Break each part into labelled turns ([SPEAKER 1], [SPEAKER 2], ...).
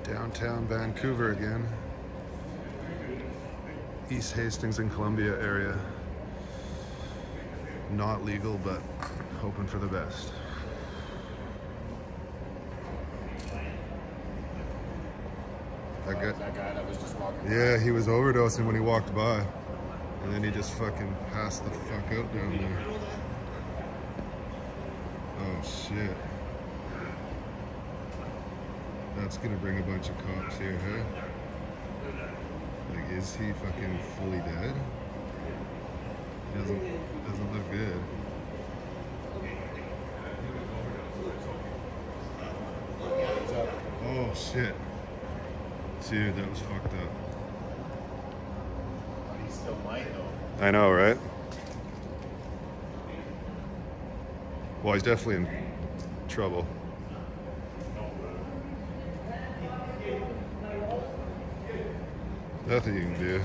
[SPEAKER 1] Downtown Vancouver again. East Hastings and Columbia area. Not legal, but hoping for the best.
[SPEAKER 2] That guy that was just walking by.
[SPEAKER 1] Yeah, he was overdosing when he walked by. And then he just fucking passed the fuck out down there. Oh shit. That's gonna bring a bunch of cops here, huh? Like, is he fucking fully dead? Doesn't look good. Oh shit. Dude, that was fucked up.
[SPEAKER 2] He still might though.
[SPEAKER 1] I know, right? Well, he's definitely in trouble. Nothing you can do.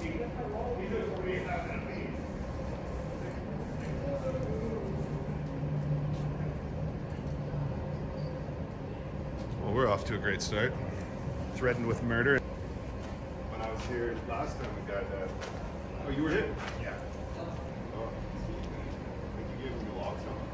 [SPEAKER 1] Well, we're off to a great start. Threatened with murder. When I was here last time, the guy died. Oh, you were hit?
[SPEAKER 2] Yeah.
[SPEAKER 1] Oh. Did you give him the locks on?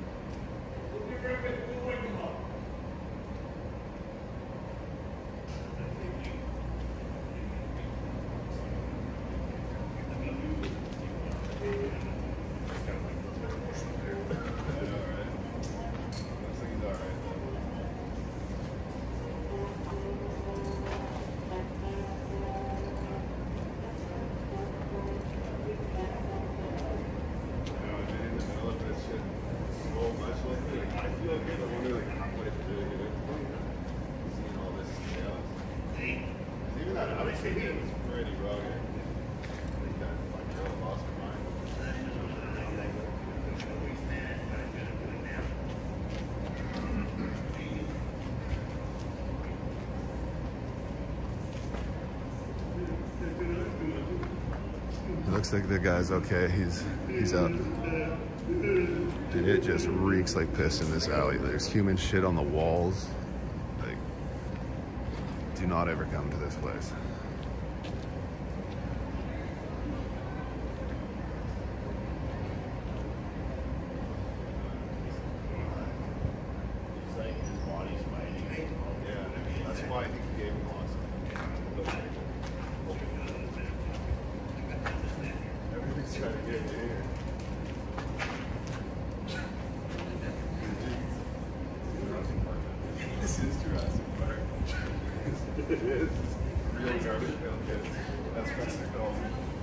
[SPEAKER 1] Looks like the guy's okay. He's up. Dude, it just reeks like piss in this alley. There's human shit on the walls. Like, do not ever come to this place.
[SPEAKER 2] He's like his body's fighting.
[SPEAKER 1] Yeah, that's why I think he gave him lots. Everything's trying to get in here. This is Jurassic Park. It is. Real garbage pail kids. That's what they're called.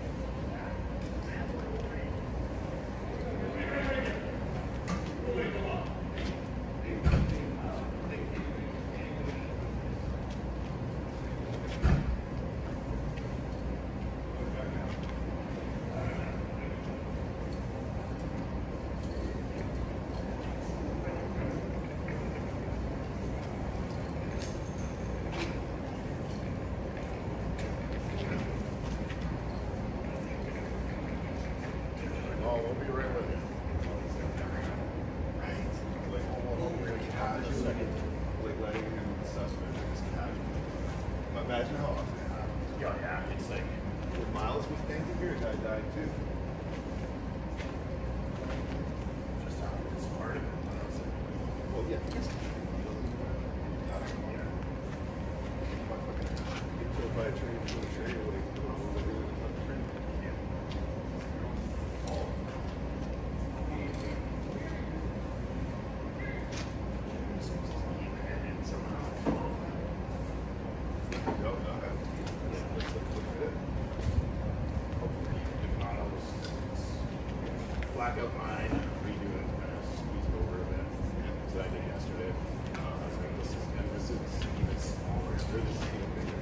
[SPEAKER 1] Imagine how often it happens.
[SPEAKER 2] Yeah, it's like
[SPEAKER 1] When Miles was thinking here, a guy died too.
[SPEAKER 2] just how it's part of it.
[SPEAKER 1] Well, yeah, because get killed by a train from a train, like,
[SPEAKER 2] blackout mine, redo it, kind of squeeze it over a bit. So I did yesterday. I was like, this is even smaller. This is even bigger.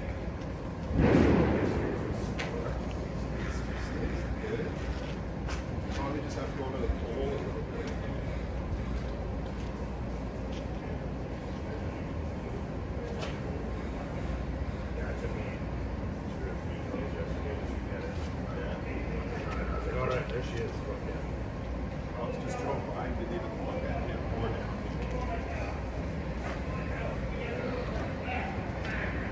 [SPEAKER 1] Probably just have to go over the pole a little bit.
[SPEAKER 2] Yeah, it took me 2 or 3 days yesterday just to get it. I was like, all right, there she is. Fuck yeah.
[SPEAKER 1] I was just drove by and didn't even look at him or down.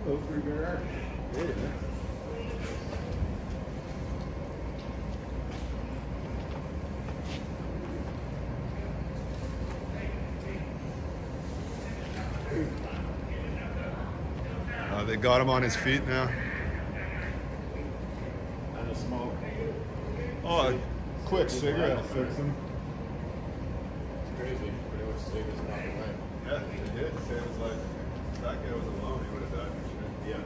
[SPEAKER 1] Pillsbury Garage. Hey, man. They got him on his feet now.
[SPEAKER 2] And a smoke.
[SPEAKER 1] Oh, a quick cigarette will fix him.
[SPEAKER 2] It's crazy. Pretty much saved his fucking life.
[SPEAKER 1] Yeah, it did save his life. If that guy was alone, he would have died for sure.
[SPEAKER 2] Yeah.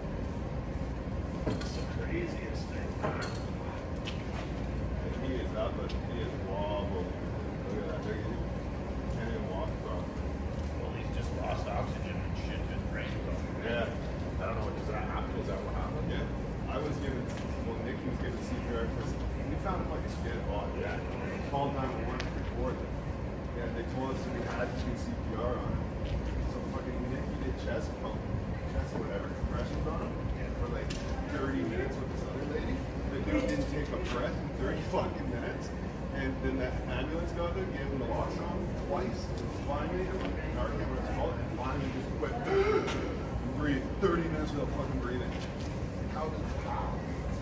[SPEAKER 2] It's the craziest thing.
[SPEAKER 1] He is up, but he is wobbled. Look at that. He can't even walk properly.
[SPEAKER 2] Well, he's just lost oxygen and shit in his brain.
[SPEAKER 1] Yeah.
[SPEAKER 2] I don't know. Does that happen? Is that what happened?
[SPEAKER 1] Yeah. I was given, well, Nicky was given CPR first. We found him like a dead body.
[SPEAKER 2] Yeah.
[SPEAKER 1] Called 911 to report it. Yeah, they told us that we had to do CPR on him. So fucking Nicky did chest pump, chest whatever, compressions on him for like 30 minutes with this other lady. The dude didn't take a breath in 30 fucking minutes. And then the ambulance got there, gave him the naloxone twice. Finally, Narcan, what it's called, and finally just quit. Breathe 30 minutes without fucking breathing. How does how?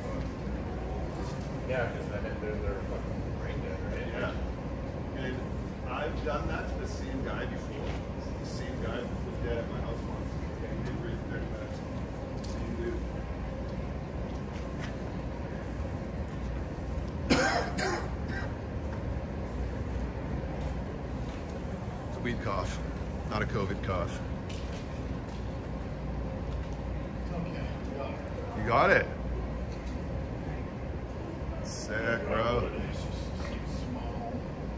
[SPEAKER 2] Yeah, because then they're fucking brain dead, right?
[SPEAKER 1] Yeah. And I've done that to the same guy before. The same guy was dead at my house once. And he didn't breathe 30 minutes. Same dude. It's a weed cough, not a COVID cough. You got it. Sick, bro.
[SPEAKER 2] It's just small.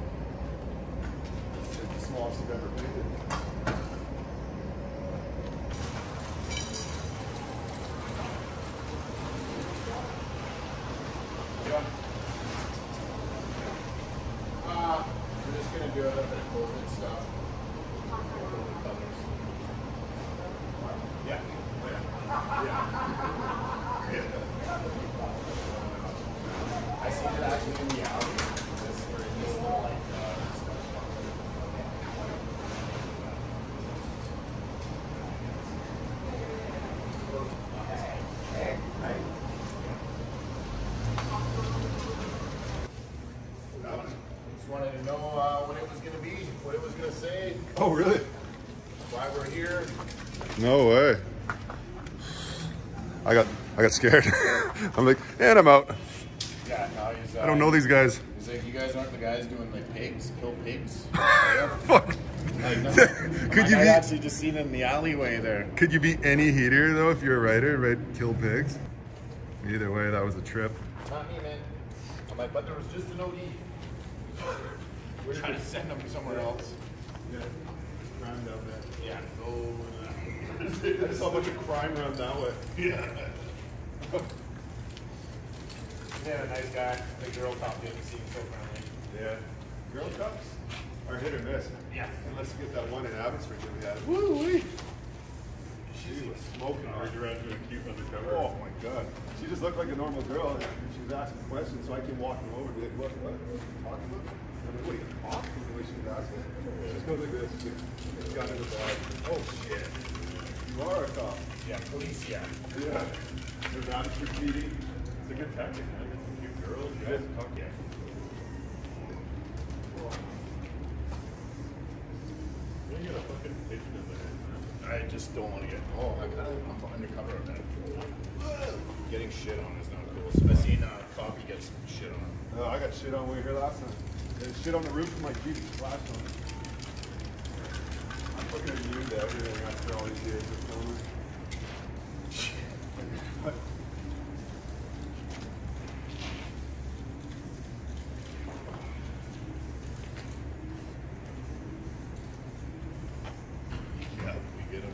[SPEAKER 1] It's the smallest I've ever painted.
[SPEAKER 2] Yeah. We're just gonna do a little bit of COVID stuff. Yeah. I seen it actually in the alley. This where it just like just wanted to know what it was gonna be, what it was gonna say,
[SPEAKER 1] Oh, really?
[SPEAKER 2] why we're here.
[SPEAKER 1] No way. I got scared. I'm like, and I'm out.
[SPEAKER 2] Yeah, no, he's
[SPEAKER 1] I don't know these guys.
[SPEAKER 2] He's like, you guys aren't the guys doing like pigs, kill pigs.
[SPEAKER 1] Fuck.
[SPEAKER 2] Like, no.
[SPEAKER 1] Could you
[SPEAKER 2] I
[SPEAKER 1] be?
[SPEAKER 2] actually just seen it in the alleyway there.
[SPEAKER 1] Could you be any heater though if you're a writer? Right? Kill pigs. Either way, that was a trip.
[SPEAKER 2] Not me, man. I'm like, but there was just an OD. We're trying to send them somewhere else.
[SPEAKER 1] Yeah. Crime down there.
[SPEAKER 2] Yeah, go.
[SPEAKER 1] I saw a bunch of crime around that way.
[SPEAKER 2] Yeah. Yeah, nice guy. The girl cop didn't seem so friendly.
[SPEAKER 1] Yeah. Girl cops are hit or miss.
[SPEAKER 2] Yeah.
[SPEAKER 1] Unless you get that one in Abbotsford that we had. Woo-wee. She was smoking her.
[SPEAKER 3] Around doing cute undercover.
[SPEAKER 1] Oh my god. She just looked like a normal girl and she was asking questions, so I came walking over and be like, what are you talking about? I'm like, what are you talking the way she was asking? She just goes like this, she's got in the bag. Oh shit. You are a cop.
[SPEAKER 2] Yeah, police, yeah.
[SPEAKER 1] Yeah. There's Abbotsford PD. It's a good tactic, man. It's a cute girl.
[SPEAKER 2] Good. Fuck yeah.
[SPEAKER 3] You get a fucking pigeon in the head, man.
[SPEAKER 2] I just don't want to get. Oh, I'm undercover of that. Getting shit on is not cool. I seen Coffee gets shit on.
[SPEAKER 1] Oh, I got shit on when we were here last time. There's shit on the roof of my Jeep flash on it. I'm looking at you to everything after all these years of filming.
[SPEAKER 2] Yeah, we get them.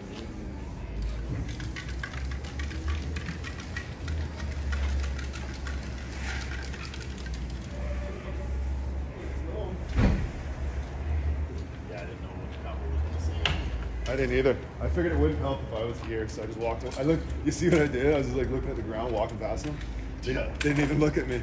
[SPEAKER 2] Yeah, I didn't know what the cop was going to say.
[SPEAKER 1] I didn't either. I figured it wouldn't help if I was here, so I just walked up. I looked, you see what I did? I was just like looking at the ground, walking past them. They didn't even look at me.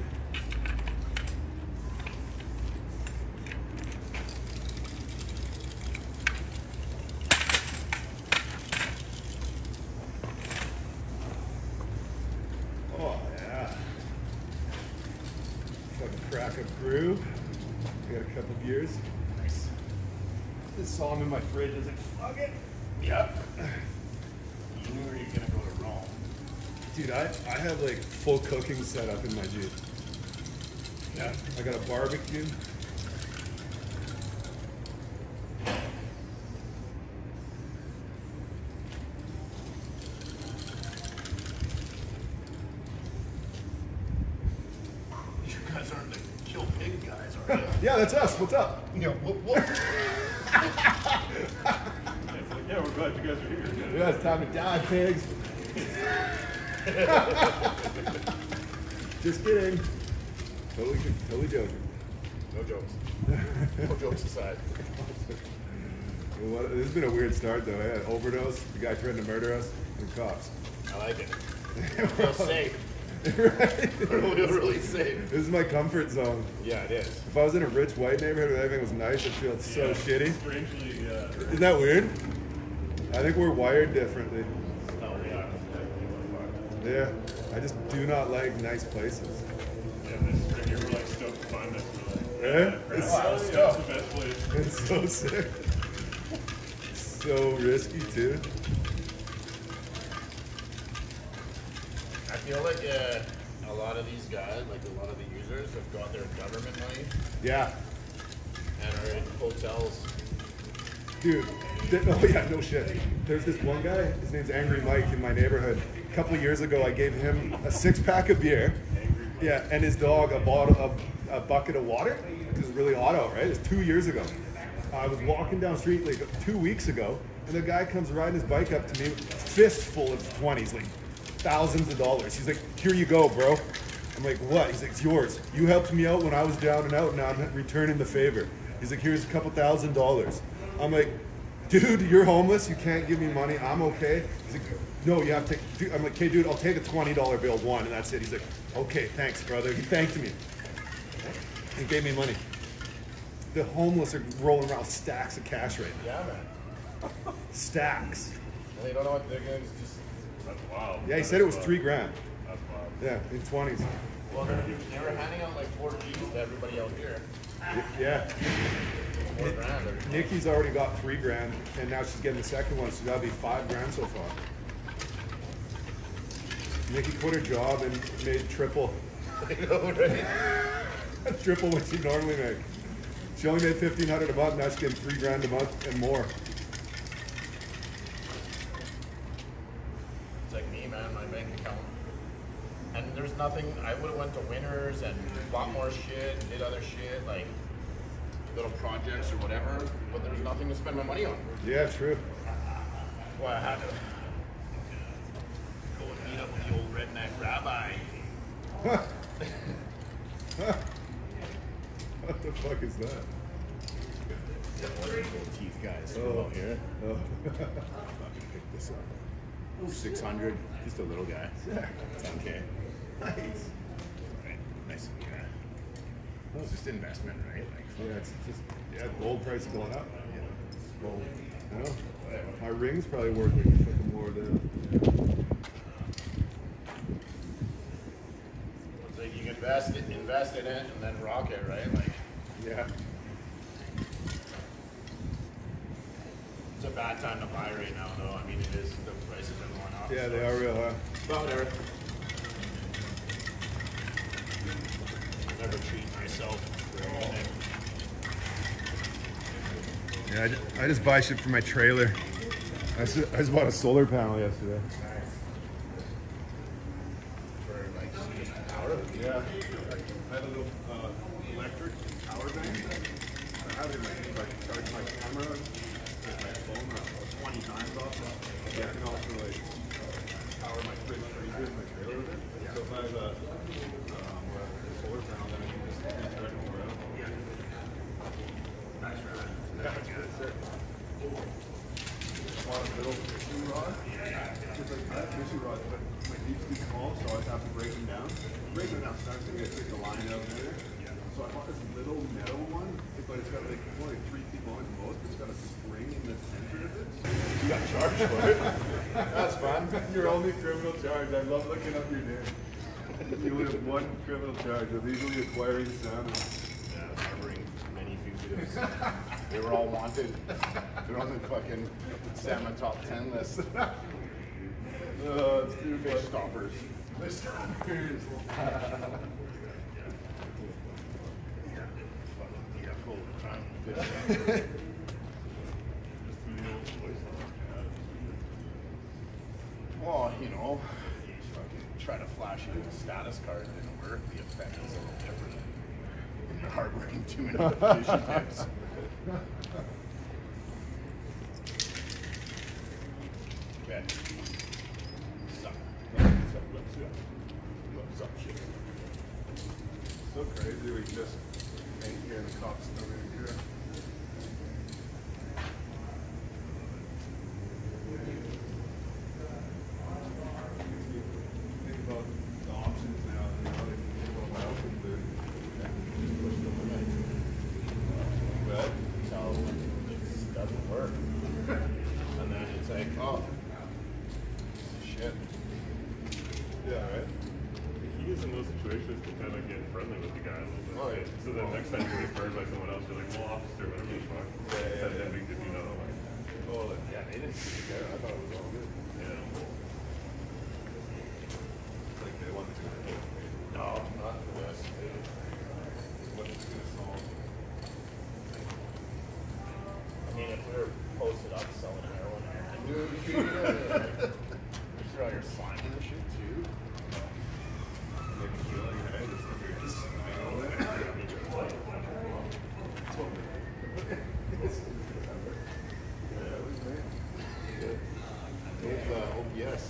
[SPEAKER 1] through. I got a couple beers.
[SPEAKER 2] Nice.
[SPEAKER 1] Just saw them in my fridge. I was like, fuck it.
[SPEAKER 2] Yep. You knew you were gonna go to Rome.
[SPEAKER 1] Dude, I have like full cooking set up in my Jeep.
[SPEAKER 2] Yeah.
[SPEAKER 1] I got a barbecue.
[SPEAKER 2] You guys aren't the kill pig guys, are you?
[SPEAKER 1] Yeah, that's us. What's up?
[SPEAKER 2] You know, what?
[SPEAKER 3] It's like, yeah, we're glad you guys are here.
[SPEAKER 1] Yeah, it's time to die, pigs. Just kidding. Totally joking.
[SPEAKER 2] No jokes. No jokes aside.
[SPEAKER 1] Well, this has been a weird start, though. I had overdose. The guy threatened to murder us, and cops.
[SPEAKER 2] I like it. Feel safe.
[SPEAKER 1] Right?
[SPEAKER 2] Really safe.
[SPEAKER 1] This is my comfort zone.
[SPEAKER 2] Yeah, it is.
[SPEAKER 1] If I was in a rich white neighborhood where everything was nice, I'd feel so shitty.
[SPEAKER 3] Strangely,
[SPEAKER 1] Isn't that weird? I think we're wired differently.
[SPEAKER 2] Oh, yeah.
[SPEAKER 1] Yeah. I just do not like nice places.
[SPEAKER 3] yeah, this spring here, we're like stoked to find this. We're like,
[SPEAKER 1] Yeah?
[SPEAKER 3] crap,
[SPEAKER 1] It's
[SPEAKER 2] Wow,
[SPEAKER 3] that's
[SPEAKER 2] stoked.
[SPEAKER 3] the best place.
[SPEAKER 1] It's so sick. So risky, too.
[SPEAKER 2] I feel like a lot of these guys, like a lot of the users, have got their government money
[SPEAKER 1] Yeah.
[SPEAKER 2] and are in hotels.
[SPEAKER 1] Dude, oh yeah, no shit. There's this one guy, his name's Angry Mike in my neighborhood. A couple of years ago, I gave him a 6-pack of beer. Yeah, and his dog a bucket of water. It was really hot out, right? It was 2 years ago. I was walking down the street like 2 weeks ago, and the guy comes riding his bike up to me, fistful of 20s, like thousands of dollars. He's like, here you go, bro. I'm like, what? He's like, it's yours. You helped me out when I was down and out, now I'm returning the favor. He's like, here's a couple $1,000. I'm like, dude, you're homeless. You can't give me money. I'm okay. He's like, no, you have to take. I'm like, okay, dude, I'll take a $20 bill, one, and that's it. He's like, okay, thanks, brother. He thanked me. He gave me money. The homeless are rolling around with stacks of cash right now.
[SPEAKER 2] Yeah, man.
[SPEAKER 1] Stacks.
[SPEAKER 2] And they don't know what they're going to just.
[SPEAKER 3] That's wild.
[SPEAKER 1] Yeah, he said it was $3 grand.
[SPEAKER 3] That's wild.
[SPEAKER 1] Yeah, in 20s.
[SPEAKER 2] Well, they were handing out like 4 G's to everybody out here.
[SPEAKER 1] Yeah.
[SPEAKER 2] 4 grand. Or,
[SPEAKER 1] Nikki's already got $3 grand, and now she's getting the second one, so that'll be $5 grand so far. Nikki quit her job and made triple.
[SPEAKER 2] you know, right?
[SPEAKER 1] Triple what she normally makes. She only made $1,500 a month, now she's getting $3 grand a month and more.
[SPEAKER 2] It's like me, man, my bank account. And there's nothing, I would have went to Winners and bought more shit, did other shit, like little projects or whatever, but there's nothing to spend my money on.
[SPEAKER 1] Yeah, true.
[SPEAKER 2] That's why I had to go and meet up with the old redneck rabbi.
[SPEAKER 1] What the fuck is that?
[SPEAKER 2] Gold teeth guys
[SPEAKER 1] Oh.
[SPEAKER 2] out here.
[SPEAKER 1] Oh.
[SPEAKER 2] Fucking pick this up. 600, just a little guy. It's okay.
[SPEAKER 1] Nice.
[SPEAKER 2] Right. Nice guy. It's just investment, right? Like,
[SPEAKER 1] Yeah, it's just, yeah, gold price is going up.
[SPEAKER 2] gold.
[SPEAKER 1] You know?
[SPEAKER 2] Whatever.
[SPEAKER 1] My ring's probably worth like fucking more than.
[SPEAKER 2] It's like you can invest in it and then rock it, right? Like,
[SPEAKER 1] Yeah.
[SPEAKER 2] it's a bad time to buy right now, though. I mean, it is, the prices are going up.
[SPEAKER 1] Yeah,
[SPEAKER 2] so
[SPEAKER 1] they are real high.
[SPEAKER 2] But whatever. Never treat myself for a minute.
[SPEAKER 1] Yeah, I just buy shit for my trailer. I just bought a solar panel yesterday.
[SPEAKER 2] For like just power.
[SPEAKER 1] Yeah. I had a little electric power bank. I have it in my hand. I can charge my camera, get my phone 20 times off. Yeah, I can also like power my fridge freezer in my trailer with it. So if I have a solar panel, then I can just recharge more out.
[SPEAKER 2] Nice, right?
[SPEAKER 1] Yeah, that's it. Want a little fishing rod? Just like that fishing rod, but my deep's too small, so I have to break them down. Break them down, so I'm going to take the line out there. So I bought this little metal one, but it's got like only 3 feet long at most. It's got a spring in the center of it.
[SPEAKER 2] You got charged for it. That's fun.
[SPEAKER 1] Your only criminal charge. I love looking up your name. You only have one criminal charge of legally acquiring salmon.
[SPEAKER 2] sponsorships. They were all wanted. They're on the fucking salmon top 10 list.
[SPEAKER 1] It's too
[SPEAKER 2] Fish stoppers.
[SPEAKER 1] Fish stoppers.
[SPEAKER 2] Yeah, cool. Trying fish. Well, you know, you fucking try to flash it with a status card, it didn't work. The effect is a little different. And you're harboring too many fishing tips. Okay. Suck. Suck shit.
[SPEAKER 1] So crazy, we just ain't here and the cops don't even care. Think about the options now, you know, they can go my open food. Push the limit. But
[SPEAKER 2] So it doesn't work. And then it's like, oh, shit.
[SPEAKER 1] yeah, right?
[SPEAKER 3] He is in those situations to kind of get friendly with the guy a little bit.
[SPEAKER 2] Oh, yeah.
[SPEAKER 3] So then next time you get burned by someone else, you're like, well, officer, whatever the fuck.
[SPEAKER 1] Yeah.
[SPEAKER 3] That big if you know. Like,
[SPEAKER 1] Oh, like, yeah, they didn't see the guy. I thought it was all good.
[SPEAKER 3] yeah.
[SPEAKER 1] Like they wanted to.
[SPEAKER 2] No, not this.
[SPEAKER 1] What it's gonna solve.
[SPEAKER 2] I mean, if we were posted up selling heroin, you're sure you're slimy and shit too.
[SPEAKER 1] Make it feel like, hey, this is
[SPEAKER 2] OPS.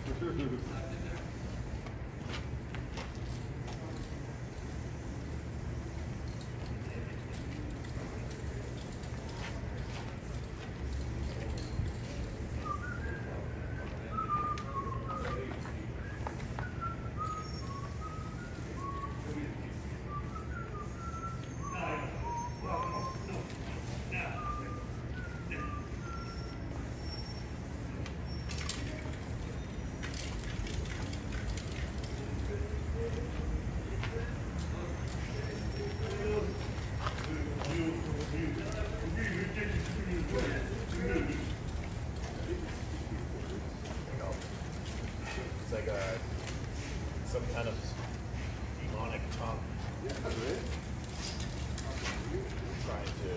[SPEAKER 2] It's like some kind of demonic tongue trying to.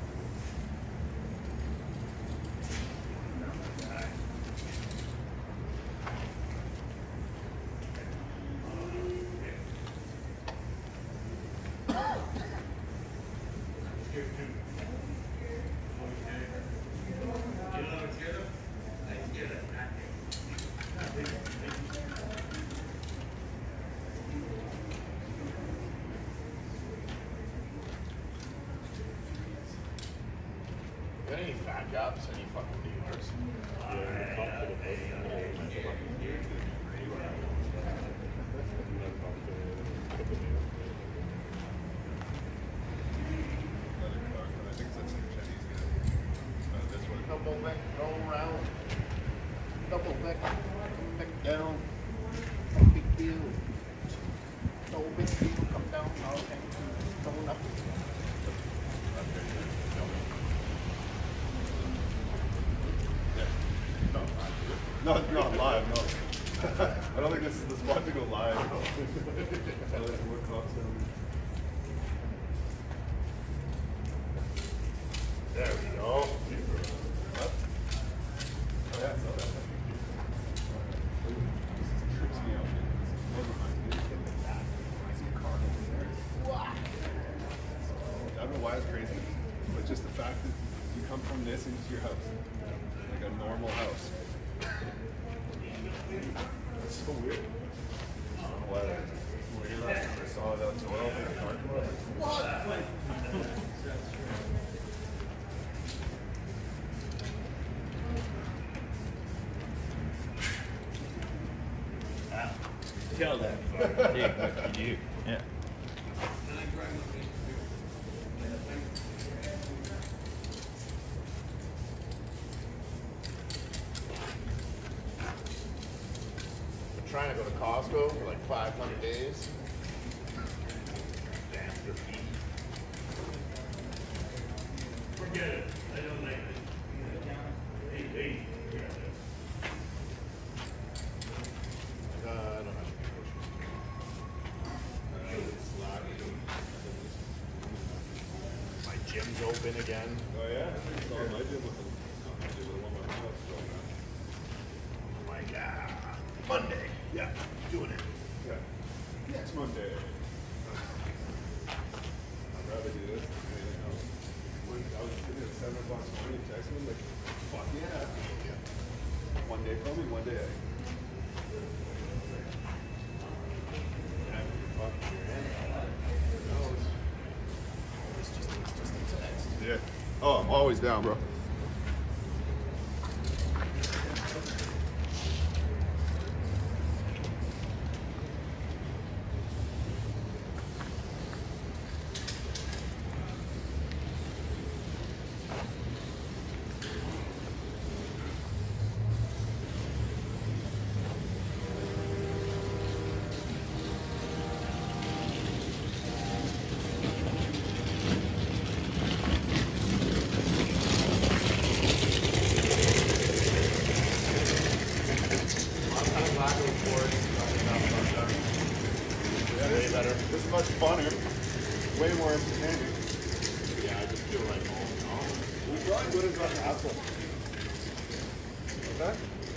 [SPEAKER 2] Got any fat jobs? Any fucking dealers?
[SPEAKER 1] I think it's that same Chinese guy. This one.
[SPEAKER 2] Double back, go round. Double back, come back down. No big deal. No big deal, come down. Okay, going up.
[SPEAKER 1] No, it's not live, no. I don't think this is the spot to go live. What cops
[SPEAKER 2] There we go.
[SPEAKER 1] What? Oh, yeah, I saw that. This trips me out. Never mind. You just get the back. I see a car over there. I don't know why it's crazy, but just the fact that you come from this into your house. Like a normal house. That's so weird. I don't know why that is. Weird. I saw it out in the oil in the parking lot. What?
[SPEAKER 4] Kill that. Yeah, what you do. Yeah.
[SPEAKER 2] I'm trying to go to Costco for like 500 days. Damn, good feet. open again.
[SPEAKER 1] Oh yeah? I saw my gym with the one with my house.
[SPEAKER 2] I'm like, yeah, Monday. Yeah, doing it.
[SPEAKER 1] Yeah. Next Monday. I'd rather do this than anything else. When I was sitting at 7 o'clock this morning, texting him like, fuck yeah. One day for me, one day. Yeah. Oh, I'm always down, bro. This is much funner, way more entertaining.
[SPEAKER 2] Yeah, I just feel like home.
[SPEAKER 1] We probably would have gotten apple. Okay?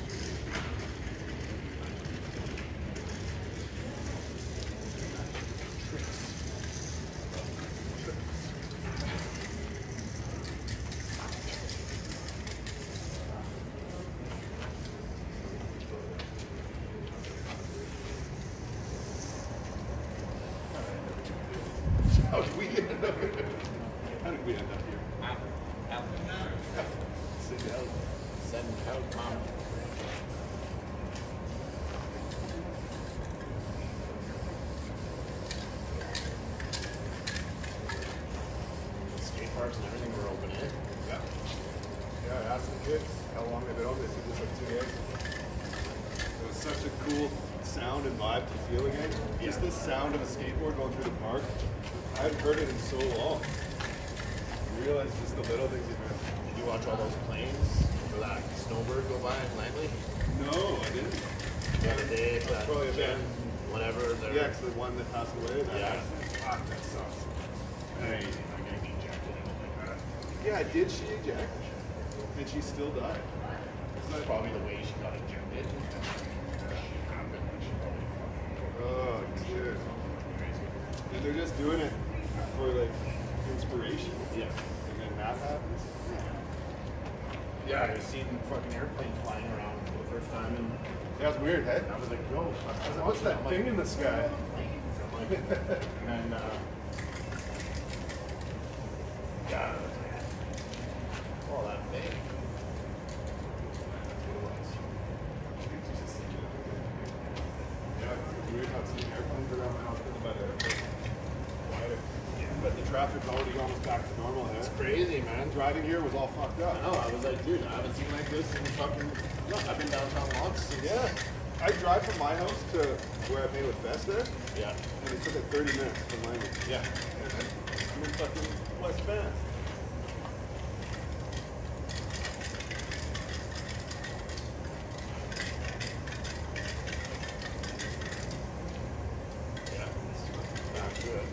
[SPEAKER 1] How did we end up here? How did we end up here?
[SPEAKER 2] Send out, Mom. Skate parks and everything were open, eh?
[SPEAKER 1] Yeah. Yeah, I asked the kids how long they've been open. They said just like 2 days. It was such a cool sound and vibe to feel again. Just the sound of a skateboard going through the park. I hadn't heard it in so long. You realize just the little things you miss.
[SPEAKER 2] Did you watch all those planes for that snowbird go by in Langley?
[SPEAKER 1] No, I didn't.
[SPEAKER 2] The other day,
[SPEAKER 1] That's
[SPEAKER 2] that
[SPEAKER 1] probably a
[SPEAKER 2] Jen,
[SPEAKER 1] bad-
[SPEAKER 2] whatever.
[SPEAKER 1] Yeah, it's the one that passed away. That
[SPEAKER 2] Yeah.
[SPEAKER 1] accident. Fuck, that sucks.
[SPEAKER 2] Crazy. Like getting ejected and like that.
[SPEAKER 1] Yeah, did she eject? And she still died.
[SPEAKER 2] That's probably the way she got ejected. She happened. She probably
[SPEAKER 1] Oh, shit.
[SPEAKER 2] crazy.
[SPEAKER 1] And they're just doing it for like inspiration.
[SPEAKER 2] Yeah.
[SPEAKER 1] And then that happens.
[SPEAKER 2] Yeah, I've seen fucking airplanes flying around for the first time, and
[SPEAKER 1] That's weird, hey?
[SPEAKER 2] I was like, yo,
[SPEAKER 1] What's that thing in the sky?
[SPEAKER 2] And God, all that thing.
[SPEAKER 1] Yeah, it's weird not seeing airplanes around the hospital by the airport. But the traffic's already almost back to normal,
[SPEAKER 2] It's
[SPEAKER 1] huh?
[SPEAKER 2] crazy, man.
[SPEAKER 1] Driving here was all fucked up.
[SPEAKER 2] I know. I was like, dude, I haven't seen like this in fucking. No, I've been downtown once. Since,
[SPEAKER 1] Yeah. I drive from my house to where I pay with Best there,
[SPEAKER 2] Yeah.
[SPEAKER 1] and it took like 30 minutes from Langley.
[SPEAKER 2] Yeah.
[SPEAKER 1] I'm in fucking West Bath.
[SPEAKER 2] Yeah. It's back to it.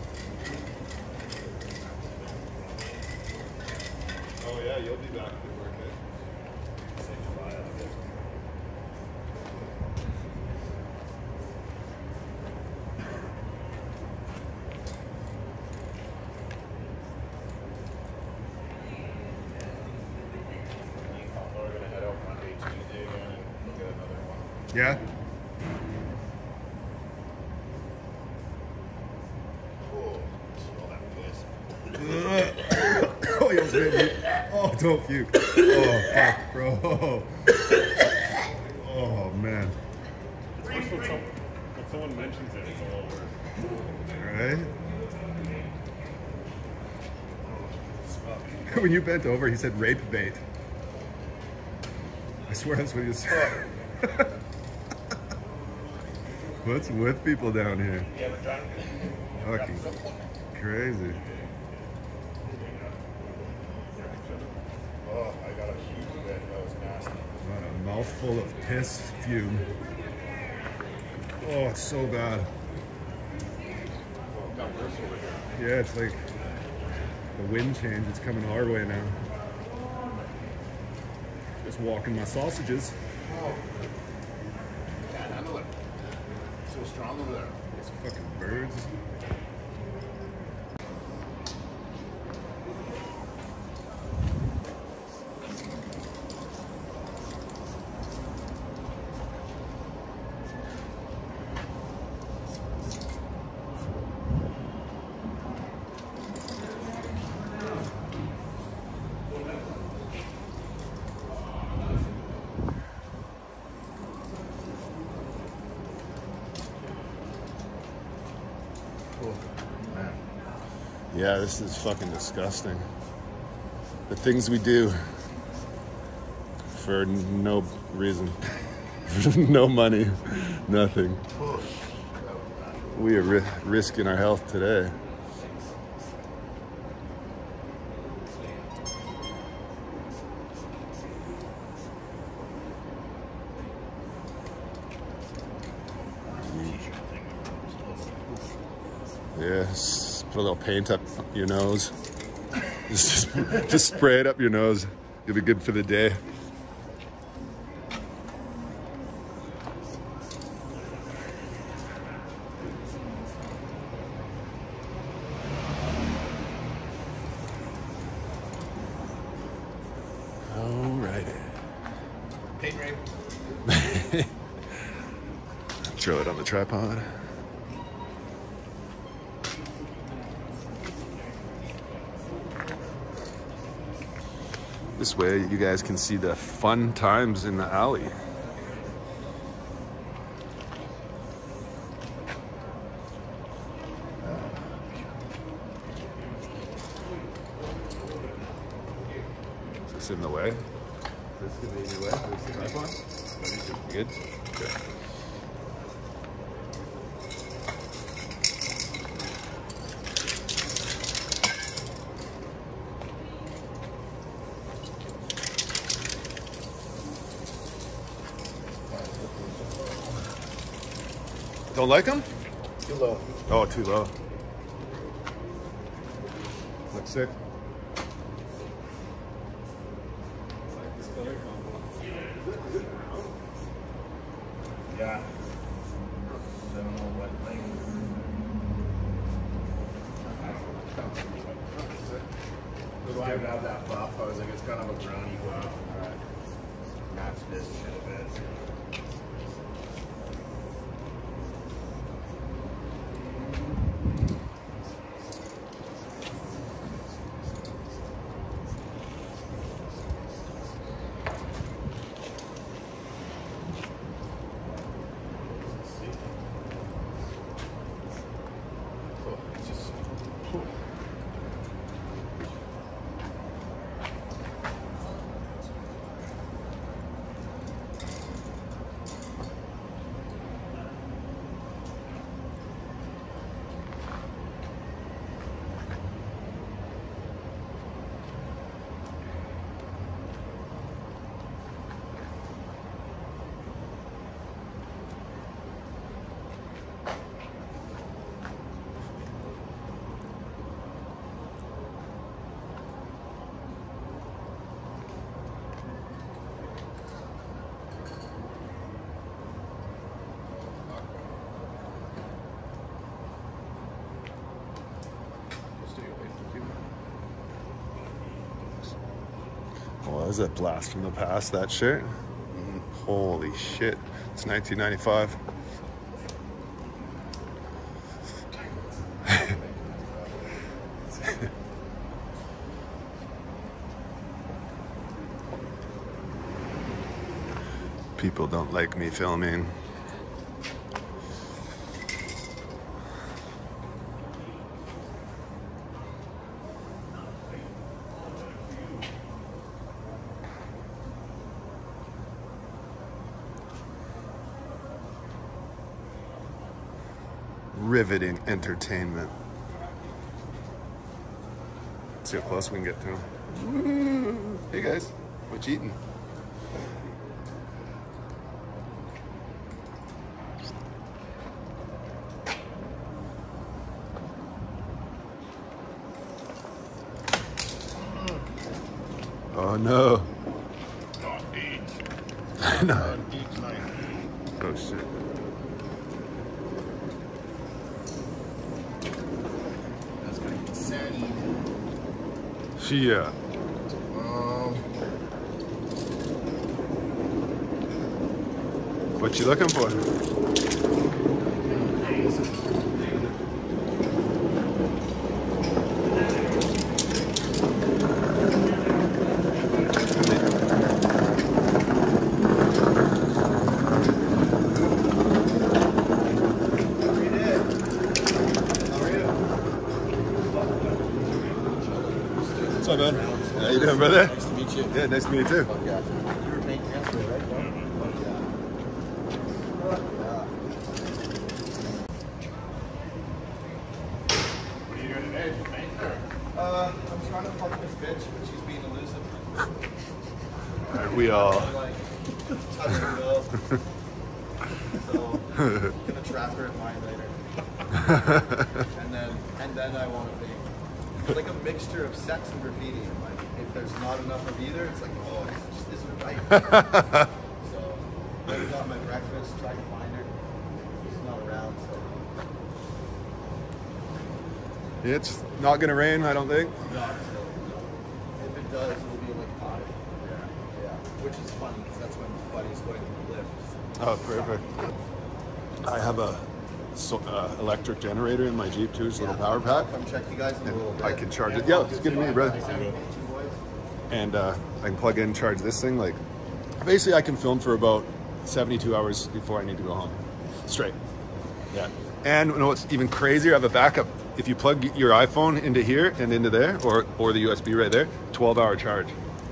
[SPEAKER 1] Oh yeah, you'll be back to work, eh?
[SPEAKER 2] Say July, I guess. We're gonna head out Monday, Tuesday again, and look at another one.
[SPEAKER 1] Yeah?
[SPEAKER 2] Oh, smell that piss.
[SPEAKER 1] Oh, you almost hit me. Oh, don't puke. Oh, fuck, bro. Oh, man.
[SPEAKER 3] It's worse when someone mentions it, it's a little worse.
[SPEAKER 1] Right? When you bent over, he said rape bait. I swear that's what he said. What's with people down here?
[SPEAKER 2] You ever done?
[SPEAKER 1] Fucking crazy.
[SPEAKER 2] Oh, I got a huge bit. That was nasty.
[SPEAKER 1] What a mouthful of piss fume. Oh, it's so bad.
[SPEAKER 2] Got worse over here.
[SPEAKER 1] Yeah, it's like
[SPEAKER 3] The wind change, it's coming our way now. Just walking my sausages.
[SPEAKER 2] Oh. Can't handle it. It's so strong over there.
[SPEAKER 3] These fucking birds.
[SPEAKER 1] Yeah, this is fucking disgusting. The things we do for no reason. No money, nothing. We are risking our health today. Yeah, just put a little paint up your nose. Just spray it up your nose. You'll be good for the day. Alrighty.
[SPEAKER 2] Paint rape.
[SPEAKER 1] Throw it on the tripod. This way you guys can see the fun times in the alley. Is this in the way? Is this gonna be in the way? Is this the tripod? Good? Good. Don't like them?
[SPEAKER 2] Too low.
[SPEAKER 1] Oh, too low. Looks sick.
[SPEAKER 2] Yeah. I don't know what thing. That's why I grabbed that buff. I was like, it's kind of a brownie buff. Match this shit a bit.
[SPEAKER 1] Oh, that was a blast from the past, that shirt. Holy shit. It's 1995. People don't like me filming. Riveting entertainment. Let's see how close we can get to him. Hey guys, what you eating? Oh no.
[SPEAKER 3] Oh, 8.
[SPEAKER 1] No.
[SPEAKER 2] Deep night.
[SPEAKER 1] Oh shit.
[SPEAKER 2] That's gonna be sandy.
[SPEAKER 1] Shia. What you looking for? What's up, man? How you doing, brother?
[SPEAKER 2] Nice to meet you.
[SPEAKER 1] Yeah, nice to meet you too.
[SPEAKER 2] Fuck yeah. You were making answer, right? Fuck yeah. What are you doing today? Just painting or?
[SPEAKER 5] I'm trying to fuck this bitch, but she's being elusive.
[SPEAKER 1] Aren't we all?
[SPEAKER 5] Like, touch and go. So, gonna trap her in mine later. and then I want to paint. It's like a mixture of sex and graffiti. And like, if there's not enough of either, it's like, oh, this just isn't right. So, I got my breakfast, tried to find her. She's not around, so.
[SPEAKER 1] Yeah, it's not gonna rain, I don't think.
[SPEAKER 5] Not still. If it does, it'll be like 5. Yeah. Which is funny because that's when Buddy's going to the lift.
[SPEAKER 1] Oh, perfect. I have a electric generator in my Jeep too, it's a little power pack.
[SPEAKER 5] Come check you guys in a little
[SPEAKER 1] And
[SPEAKER 5] bit.
[SPEAKER 1] I can charge it. Yeah, it's good to meet you, brother. And I can plug in and charge this thing. Like, basically, I can film for about 72 hours before I need to go home. Straight. Yeah. And you know what's even crazier? I have a backup. If you plug your iPhone into here and into there, or the USB right there, 12-hour charge.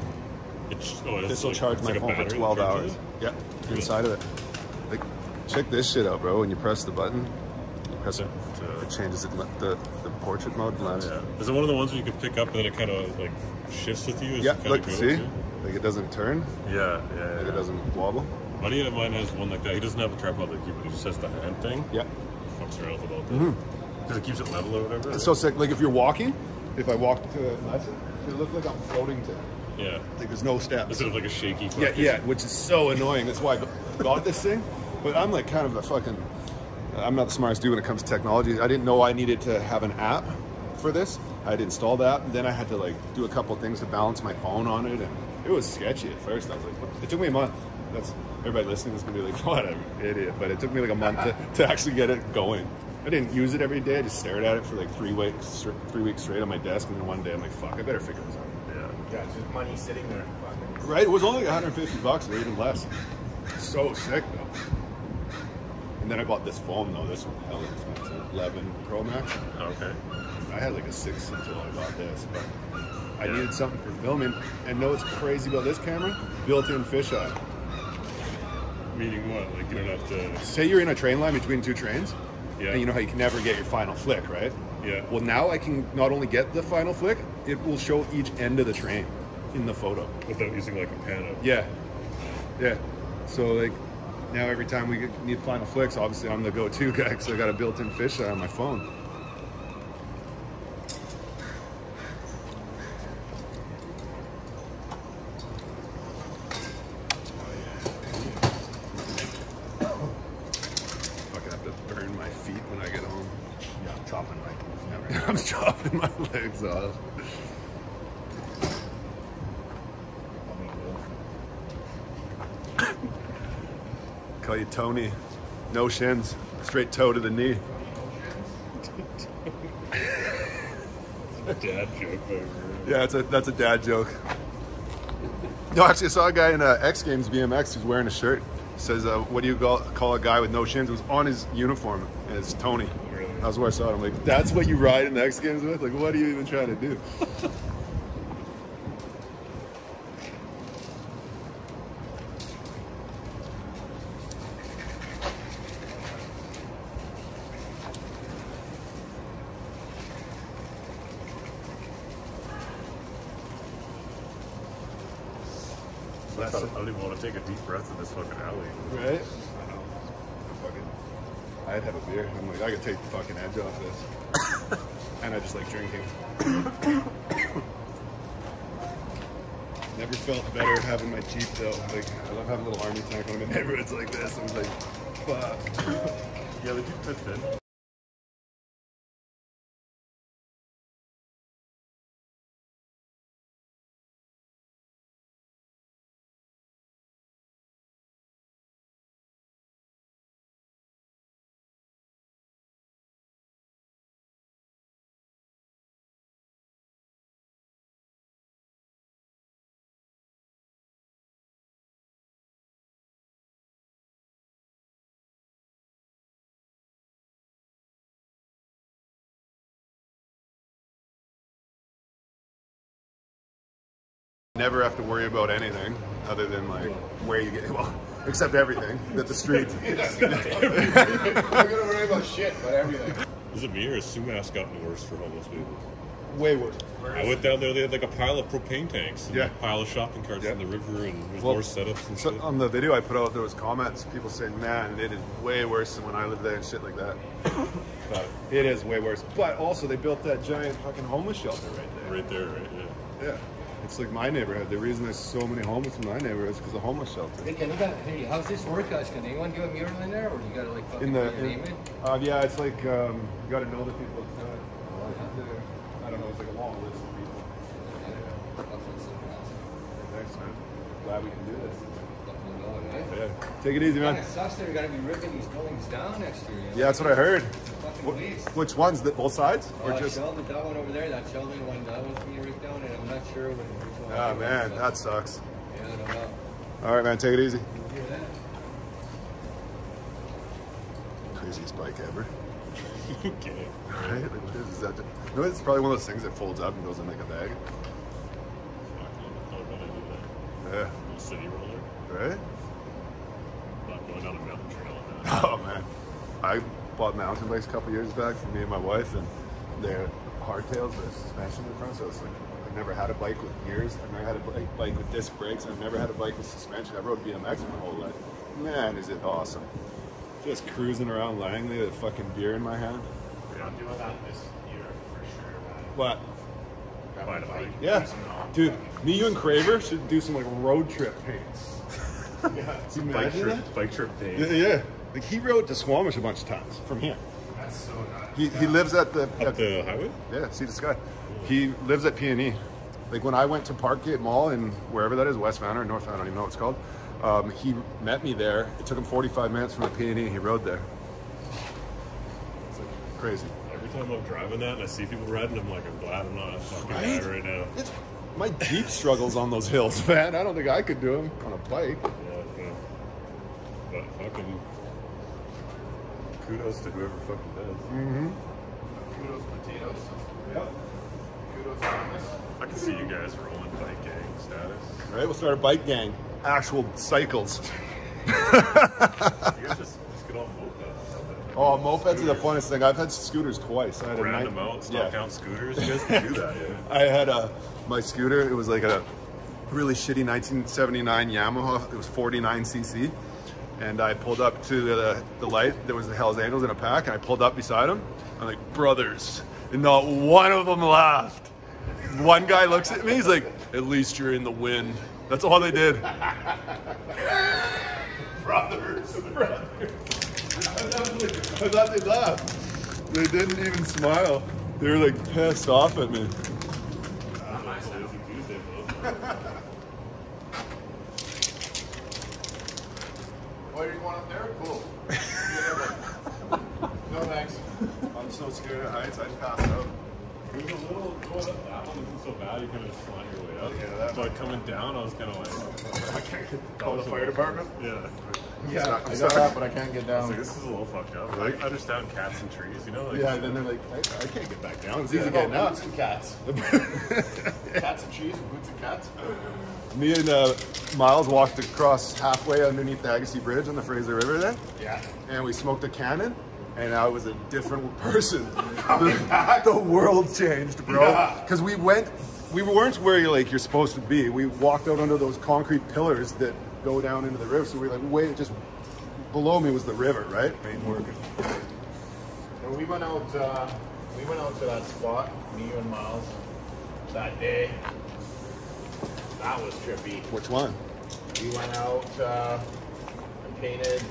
[SPEAKER 1] This will charge my phone for 12 hours. Yeah, inside of it. Like, check this shit out, bro. When you press the button, you press it changes the portrait mode lens.
[SPEAKER 3] Yeah. Is it one of the ones where you can pick up and then it kind of like shifts with you? As
[SPEAKER 1] Yeah,
[SPEAKER 3] you kinda
[SPEAKER 1] look,
[SPEAKER 3] go,
[SPEAKER 1] see?
[SPEAKER 3] too?
[SPEAKER 1] Like it doesn't turn,
[SPEAKER 3] Yeah.
[SPEAKER 1] like it doesn't wobble.
[SPEAKER 3] Buddy of mine has one like that. He doesn't have a tripod like you, but he just has the hand thing.
[SPEAKER 1] Yeah.
[SPEAKER 3] Fucks around with all that. Because it keeps it level or whatever.
[SPEAKER 1] It's so sick. Like if you're walking, if I walk to a lesson, it looks like I'm floating to.
[SPEAKER 3] Yeah.
[SPEAKER 1] Like there's no steps.
[SPEAKER 3] Instead of like a shaky.
[SPEAKER 1] Yeah, which is so annoying. That's why I got this thing. But I'm like kind of a fucking. I'm not the smartest dude when it comes to technology. I didn't know I needed to have an app for this. I'd install that, and then I had to like do a couple things to balance my phone on it, and it was sketchy at first. I was like, what? It took me a month. That's everybody listening is gonna be like, what an idiot. But it took me like a month to actually get it going. I didn't use it every day. I just stared at it for like 3 weeks straight on my desk, and then one day I'm like, fuck, I better figure this out.
[SPEAKER 2] Yeah, it's just money sitting there. Fucking.
[SPEAKER 1] Right? It was only like $150 or even less. So sick though. And then I bought this phone though. This one hell expensive. 11 Pro Max.
[SPEAKER 3] Okay.
[SPEAKER 1] I had like a 6 until I bought this, but I needed something for filming. And know what's crazy about this camera? Built-in fisheye.
[SPEAKER 3] Meaning what? Like you don't have to.
[SPEAKER 1] Say you're in a train line between 2 trains,
[SPEAKER 3] Yeah.
[SPEAKER 1] and you know how you can never get your final flick, right?
[SPEAKER 3] Yeah.
[SPEAKER 1] Well, now I can not only get the final flick, it will show each end of the train in the photo.
[SPEAKER 3] Without using like a pan up.
[SPEAKER 1] Yeah. Yeah. So like now every time we need final flicks, obviously I'm the go-to guy because I got a built-in fisheye on my phone. Fucking have to burn my feet when I get home.
[SPEAKER 2] Yeah, I'm chopping my.
[SPEAKER 1] I'm chopping my legs off. Call you Tony. No shins. Straight toe to the knee.
[SPEAKER 3] Dad joke over.
[SPEAKER 1] Yeah, that's a dad joke. No, actually, I saw a guy in X Games BMX who's wearing a shirt. It says, what do you call a guy with no shins? It was on his uniform, and it's Tony.
[SPEAKER 3] Really?
[SPEAKER 1] That's where I saw it. I'm like, that's what you ride in the X Games with? Like, what are you even trying to do?
[SPEAKER 3] I don't even want to take a deep breath in this fucking alley.
[SPEAKER 1] Right? I know. I'd have a beer. I'm like, I could take the fucking edge off this. And I just like drinking. Never never felt better having my Jeep though. Like, I love having a little army tank when I'm in neighborhoods like this. I was like, fuck.
[SPEAKER 3] Yeah, the Jeep fits in.
[SPEAKER 1] Never have to worry about anything other than like where you get, well, except everything, that the streets.
[SPEAKER 2] I'm gonna worry about shit, but everything.
[SPEAKER 3] Is it me or has Sumas gotten worse for homeless people?
[SPEAKER 1] Way worse.
[SPEAKER 3] I went down there, they had like a pile of propane tanks and
[SPEAKER 1] Yeah.
[SPEAKER 3] a pile of shopping carts in the river, and there's
[SPEAKER 1] Well,
[SPEAKER 3] more setups and
[SPEAKER 1] So
[SPEAKER 3] shit.
[SPEAKER 1] on the video I put out, there was comments, people saying, man, it is way worse than when I lived there and shit like that. But it is way worse. But also they built that giant fucking homeless shelter right there.
[SPEAKER 3] Right there, right? Yeah.
[SPEAKER 1] Yeah. It's like my neighborhood. The reason there's so many homeless in my neighborhood is because of homeless shelter.
[SPEAKER 6] Hey, how's this work, guys? Can anyone do a mural in there, or do you gotta like fucking name it?
[SPEAKER 1] Yeah, it's like you got to know the people that's doing it. I don't know. It's like a long list of people. Thanks, man. Glad we can do this. Yeah. Take it easy, man.
[SPEAKER 6] It sucks that we gotta be ripping these buildings down next year. You know?
[SPEAKER 1] Yeah, that's what I heard.
[SPEAKER 6] It's a fucking waste.
[SPEAKER 1] Which ones? Both sides? Or just?
[SPEAKER 6] Sheldon, that one over there, that Sheldon one, that one's being ripped down, and I'm not sure which one.
[SPEAKER 1] Oh man, that sucks.
[SPEAKER 6] Yeah, I don't know.
[SPEAKER 1] All right, man. Take it easy.
[SPEAKER 6] Hear that?
[SPEAKER 1] Craziest bike ever.
[SPEAKER 3] Okay.
[SPEAKER 1] Right? Like, what is that? You know, it's probably one of those things that folds up and goes in like a bag. Yeah.
[SPEAKER 3] City roller.
[SPEAKER 1] Right?
[SPEAKER 3] Not going down a mountain trail on that.
[SPEAKER 1] Oh man, I bought mountain bikes a couple years back for me and my wife, and they're hardtails with suspension in front. So it's like I've never had a bike with gears. I've never had a bike with disc brakes. I've never had a bike with suspension. I rode BMX my whole life. Man, is it awesome! Just cruising around Langley with a fucking beer in my hand.
[SPEAKER 2] We're not doing that this year for sure, man.
[SPEAKER 1] What?
[SPEAKER 3] Ride a bike.
[SPEAKER 1] Yeah, dude. Me, you, and Craver should do some like road trip paints. Yeah, can you imagine that?
[SPEAKER 3] Bike trip day.
[SPEAKER 1] Yeah, yeah. Like he rode to Squamish a bunch of times from here.
[SPEAKER 2] That's so nuts.
[SPEAKER 1] He lives at the
[SPEAKER 3] Up the highway?
[SPEAKER 1] yeah, see the sky. He lives at P&E. Like when I went to Parkgate Mall in wherever that is, West Van or North Van, I don't even know what it's called. He met me there. It took him 45 minutes from the P&E. He rode there. It's like crazy.
[SPEAKER 3] Every time I'm driving that and I see people riding, I'm like, I'm glad I'm not a fucking
[SPEAKER 1] Right?
[SPEAKER 3] guy right now.
[SPEAKER 1] It's my Jeep struggles on those hills, man. I don't think I could do them on a bike.
[SPEAKER 3] Yeah. But fucking kudos to whoever fucking does.
[SPEAKER 2] Kudos potatoes.
[SPEAKER 1] Yep.
[SPEAKER 2] Kudos on this.
[SPEAKER 3] I can see you guys rolling bike gang status.
[SPEAKER 1] Right, we'll start a bike gang. Actual cycles.
[SPEAKER 3] You guys just get on mopeds.
[SPEAKER 1] Oh, mopeds are the funnest thing. I've had scooters twice. I had a
[SPEAKER 3] Random
[SPEAKER 1] night-
[SPEAKER 3] out, stop count scooters. You guys can do that, yeah.
[SPEAKER 1] I had my scooter. It was like a really shitty 1979 Yamaha. It was 49cc. And I pulled up to the light. There was the Hells Angels in a pack, and I pulled up beside them. I'm like, brothers. And not one of them laughed. One guy looks at me. He's like, at least you're in the wind. That's all they did. Brothers. I thought they'd laugh. They didn't even smile. They were like pissed off at me.
[SPEAKER 3] Lazy Tuesday, bro.
[SPEAKER 2] Oh, you're going up there? Cool. No thanks.
[SPEAKER 1] I'm so scared of heights, I'd pass out.
[SPEAKER 3] It was a little, going up that one isn't so bad, you kind of just slant your way up.
[SPEAKER 1] Yeah, that
[SPEAKER 3] But coming down, I was kind of like,
[SPEAKER 1] I can't call the fire department.
[SPEAKER 3] yeah.
[SPEAKER 2] Yeah,
[SPEAKER 1] I'm
[SPEAKER 2] I
[SPEAKER 1] sorry.
[SPEAKER 2] got that, but I can't get
[SPEAKER 3] I was
[SPEAKER 2] down.
[SPEAKER 3] like, this is a little fucked up. I understand cats and trees, you know? Like,
[SPEAKER 1] Yeah, and then they're like, I can't get back down. It's easy
[SPEAKER 2] It's
[SPEAKER 1] getting
[SPEAKER 2] about
[SPEAKER 1] up.
[SPEAKER 2] boots and cats. Cats and cheese and boots and cats.
[SPEAKER 1] Me and Miles walked across halfway underneath the Agassiz Bridge on the Fraser River there,
[SPEAKER 2] Yeah.
[SPEAKER 1] and we smoked a cannon, and I was a different person. The world changed, bro.
[SPEAKER 2] Yeah.
[SPEAKER 1] Because we weren't where you're supposed to be. We walked out under those concrete pillars that go down into the river. So we were like, wait, just below me was the river, right? Ain't working.
[SPEAKER 2] And we went out to that spot, me, you, and Miles, that day. That was trippy.
[SPEAKER 1] Which one?
[SPEAKER 2] We went out and painted.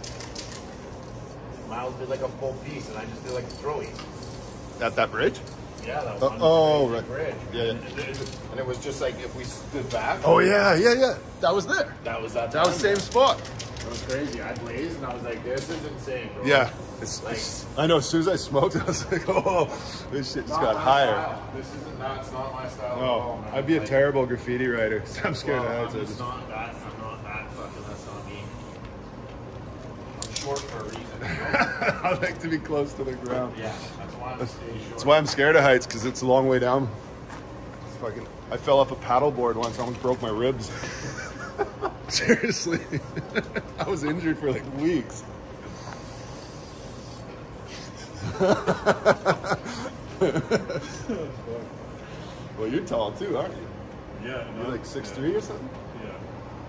[SPEAKER 2] Miles did like a full piece, and I just did like the throwies.
[SPEAKER 1] At that bridge?
[SPEAKER 2] Yeah, that was on
[SPEAKER 1] oh,
[SPEAKER 2] the
[SPEAKER 1] right.
[SPEAKER 2] bridge.
[SPEAKER 1] Yeah.
[SPEAKER 2] And it was just like if we stood back.
[SPEAKER 1] Oh yeah. That was there.
[SPEAKER 2] That was that.
[SPEAKER 1] That was the same spot.
[SPEAKER 2] It was crazy. I blazed, and I was like, "This is insane, bro."
[SPEAKER 1] Yeah.
[SPEAKER 2] Like,
[SPEAKER 1] I know. As soon as I smoked, I was like, "Oh, this shit just
[SPEAKER 2] not
[SPEAKER 1] got
[SPEAKER 2] my
[SPEAKER 1] higher."
[SPEAKER 2] style. This isn't. That's not my style at
[SPEAKER 1] No,
[SPEAKER 2] all, man.
[SPEAKER 1] I'd be a
[SPEAKER 2] Like,
[SPEAKER 1] terrible graffiti writer. I'm scared
[SPEAKER 2] well,
[SPEAKER 1] of heights.
[SPEAKER 2] I'm
[SPEAKER 1] I
[SPEAKER 2] just not that. I'm not that fucking. That's not me. I'm short for a reason. You know?
[SPEAKER 1] I like to be close to the ground.
[SPEAKER 2] Yeah, that's why I'm staying short.
[SPEAKER 1] That's why I'm scared of heights, because it's a long way down. It's fucking. I fell off a paddleboard once. I almost broke my ribs. Seriously, I was injured for like weeks. Well, you're tall too, aren't you?
[SPEAKER 3] Yeah.
[SPEAKER 1] You're like 6'3" or something.
[SPEAKER 3] Yeah.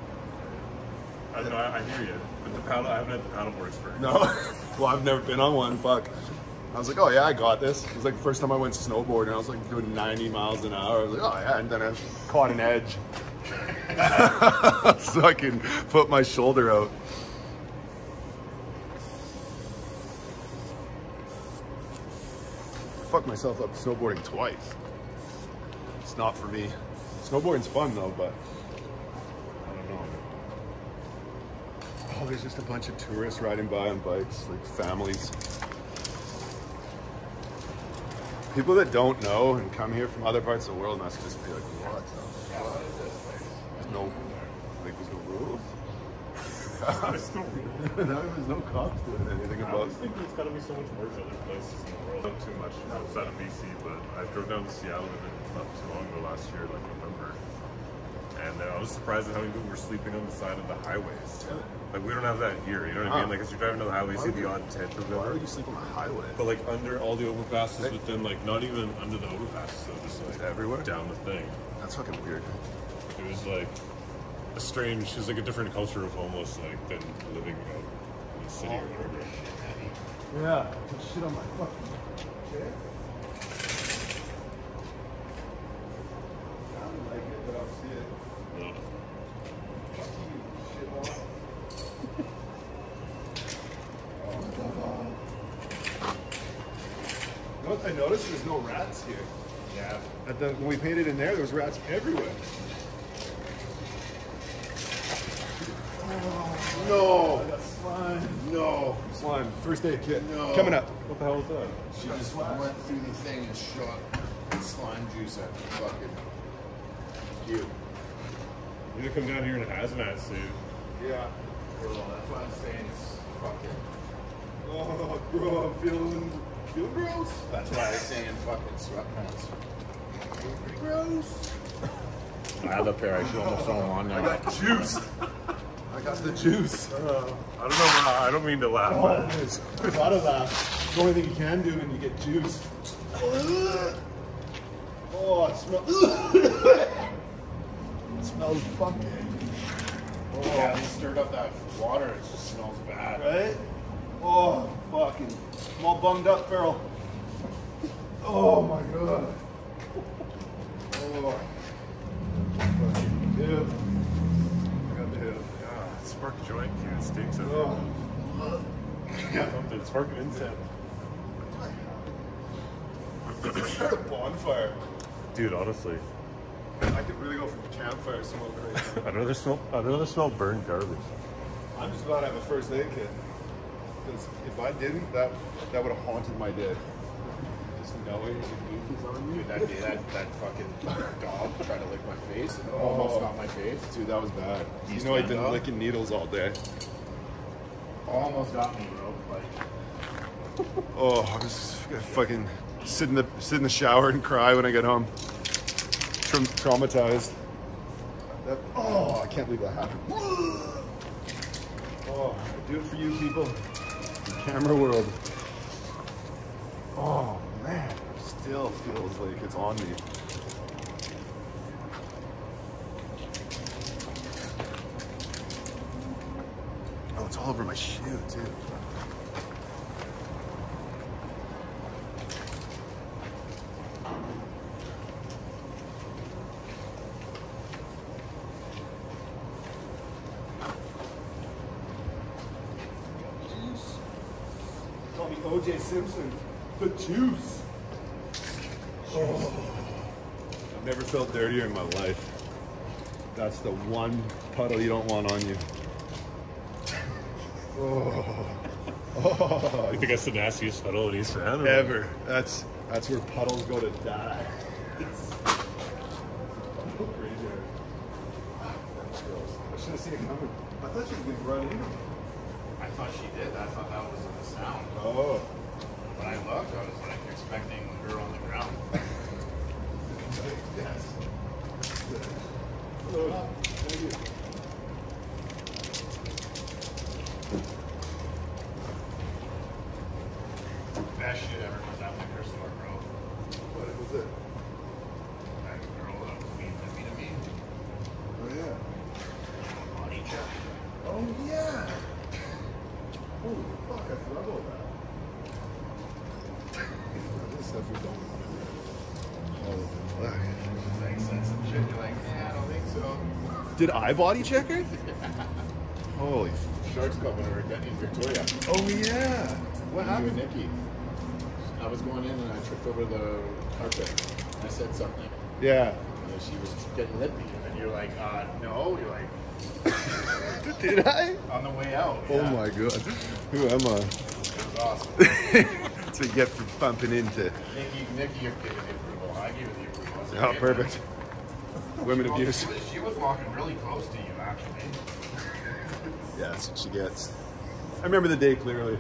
[SPEAKER 3] I know. I hear you. But the paddle, I haven't had the paddleboard experience.
[SPEAKER 1] No. Well, I've never been on one. Fuck. I was like, oh yeah, I got this. It was like the first time I went snowboarding. I was like doing 90 miles an hour. I was like, oh yeah, and then I caught an edge. So I can put my shoulder out. Fucked myself up snowboarding twice. It's not for me. Snowboarding's fun though, but I don't know. Oh, there's just a bunch of tourists riding by on bikes, like families. People that don't know and come here from other parts of the world must just be like, what? There's no, like, there's no rules.
[SPEAKER 3] There's no real.
[SPEAKER 1] There's no cops doing anything
[SPEAKER 3] I
[SPEAKER 1] about
[SPEAKER 3] was thinking it's got to be so much worse other places in the world. Not too much outside of BC, but I drove down to Seattle not too long ago last year, like November. And I was surprised at how many people were sleeping on the side of the highways. Like, we don't have that here, you know what I mean? Like, as you're driving down the highway, you see the odd tent or
[SPEAKER 1] Why
[SPEAKER 3] whatever.
[SPEAKER 1] would you sleep on the highway?
[SPEAKER 3] But like under all the overpasses, but then like not even under the overpasses, so just like
[SPEAKER 1] Everywhere?
[SPEAKER 3] down the thing.
[SPEAKER 1] That's fucking weird.
[SPEAKER 3] It was like a strange, it was like a different culture of homeless, like than living out in the city or whatever.
[SPEAKER 1] Yeah. Shit on my fucking chair. I don't like it, but I'll see it.
[SPEAKER 3] No.
[SPEAKER 1] You know what I noticed? There's no rats here.
[SPEAKER 2] Yeah.
[SPEAKER 1] When we painted in there was rats everywhere. No. Slime. No. Slime. First aid kit.
[SPEAKER 2] No.
[SPEAKER 1] Coming up.
[SPEAKER 3] What the hell was that?
[SPEAKER 2] She just went through the thing and shot slime juice at me. Fucking you.
[SPEAKER 3] You need to come down here in a hazmat suit.
[SPEAKER 1] Yeah.
[SPEAKER 2] Bro, that's why I'm saying it's fucking.
[SPEAKER 1] Oh, bro, I'm feeling gross.
[SPEAKER 2] That's why I'm saying fucking sweatpants.
[SPEAKER 1] Pretty gross.
[SPEAKER 2] I have a pair. I should almost throw them on
[SPEAKER 1] I
[SPEAKER 2] now.
[SPEAKER 1] got juice. I got the juice.
[SPEAKER 3] I don't know. I don't mean to laugh.
[SPEAKER 1] Oh, there's a lot of that. It's the only thing you can do when you get juice. Oh, it smells. It smells fucking.
[SPEAKER 2] Oh, yeah, we stirred up that water. It just smells bad.
[SPEAKER 1] Right? Oh, fucking. I'm all bummed up, Farrell. Oh my god. Oh. Fucking hip. I got the hip.
[SPEAKER 3] Ah, spark joint cue. It stinks.
[SPEAKER 1] Oh.
[SPEAKER 3] Something. Spark an incense.
[SPEAKER 1] Start a bonfire.
[SPEAKER 3] Dude, honestly,
[SPEAKER 1] I could really go for campfire smoke right now.
[SPEAKER 3] I'd rather smell burned garbage.
[SPEAKER 1] I'm just glad I have a first aid kit. Because if I didn't, that would have haunted my day. Just knowing the goop is on me.
[SPEAKER 2] Dude, that day, that fucking dog tried to lick my face and almost got my face.
[SPEAKER 1] Dude, that was bad.
[SPEAKER 2] East
[SPEAKER 1] You know, I've
[SPEAKER 2] End
[SPEAKER 1] been
[SPEAKER 2] dog?
[SPEAKER 1] licking needles all day.
[SPEAKER 2] Almost got me, bro. Like,
[SPEAKER 1] Oh, I was gonna fucking sit in the shower and cry when I get home. Traumatized. Oh, I can't believe that happened. Oh, I do it for you people. Camera world. Oh man, it still feels like it's on me. Oh, it's all over my shoe too. call me O.J. Simpson, the juice. Oh. I've never felt dirtier in my life. That's the one puddle you don't want on you. Oh. Oh.
[SPEAKER 3] I think that's the nastiest puddle in East Van.
[SPEAKER 1] Ever. That's where puddles go to die. I should have seen it coming. I thought she was going to run into me.
[SPEAKER 2] I thought she did. I thought that was the sound.
[SPEAKER 1] Oh.
[SPEAKER 2] When I looked, I was like expecting her on the ground.
[SPEAKER 1] Yes. Oh, thank you.
[SPEAKER 2] Best shit ever was that liquor store, bro.
[SPEAKER 1] What was it?
[SPEAKER 2] That girl that was being to me.
[SPEAKER 1] Oh, yeah.
[SPEAKER 2] Body check.
[SPEAKER 1] Oh, yeah. Holy fuck, I forgot about that. This stuff we don't want to do. Oh, fuck.
[SPEAKER 2] Like, said some shit. You're like, yeah, I don't think so.
[SPEAKER 1] Did I body check her? Holy
[SPEAKER 2] Sharks Club in Victoria.
[SPEAKER 1] Oh, yeah. What
[SPEAKER 2] You
[SPEAKER 1] happened?
[SPEAKER 2] and Nikki. I was going in and I tripped over the carpet. I said something.
[SPEAKER 1] Yeah.
[SPEAKER 2] And then she was getting lippy. And then you're like, no. You're like,
[SPEAKER 1] Did I?
[SPEAKER 2] on the way out.
[SPEAKER 1] Oh,
[SPEAKER 2] Yeah.
[SPEAKER 1] my God. Who am I?
[SPEAKER 2] It was awesome.
[SPEAKER 1] That's what you get for bumping into.
[SPEAKER 2] Nikki gave me the approval. I gave her the approval. I said,
[SPEAKER 1] Oh,
[SPEAKER 2] "Yeah,
[SPEAKER 1] perfect. Women
[SPEAKER 2] She
[SPEAKER 1] abuse.
[SPEAKER 2] she was walking really close to you, actually.
[SPEAKER 1] Yeah, that's what she gets. I remember the day clearly.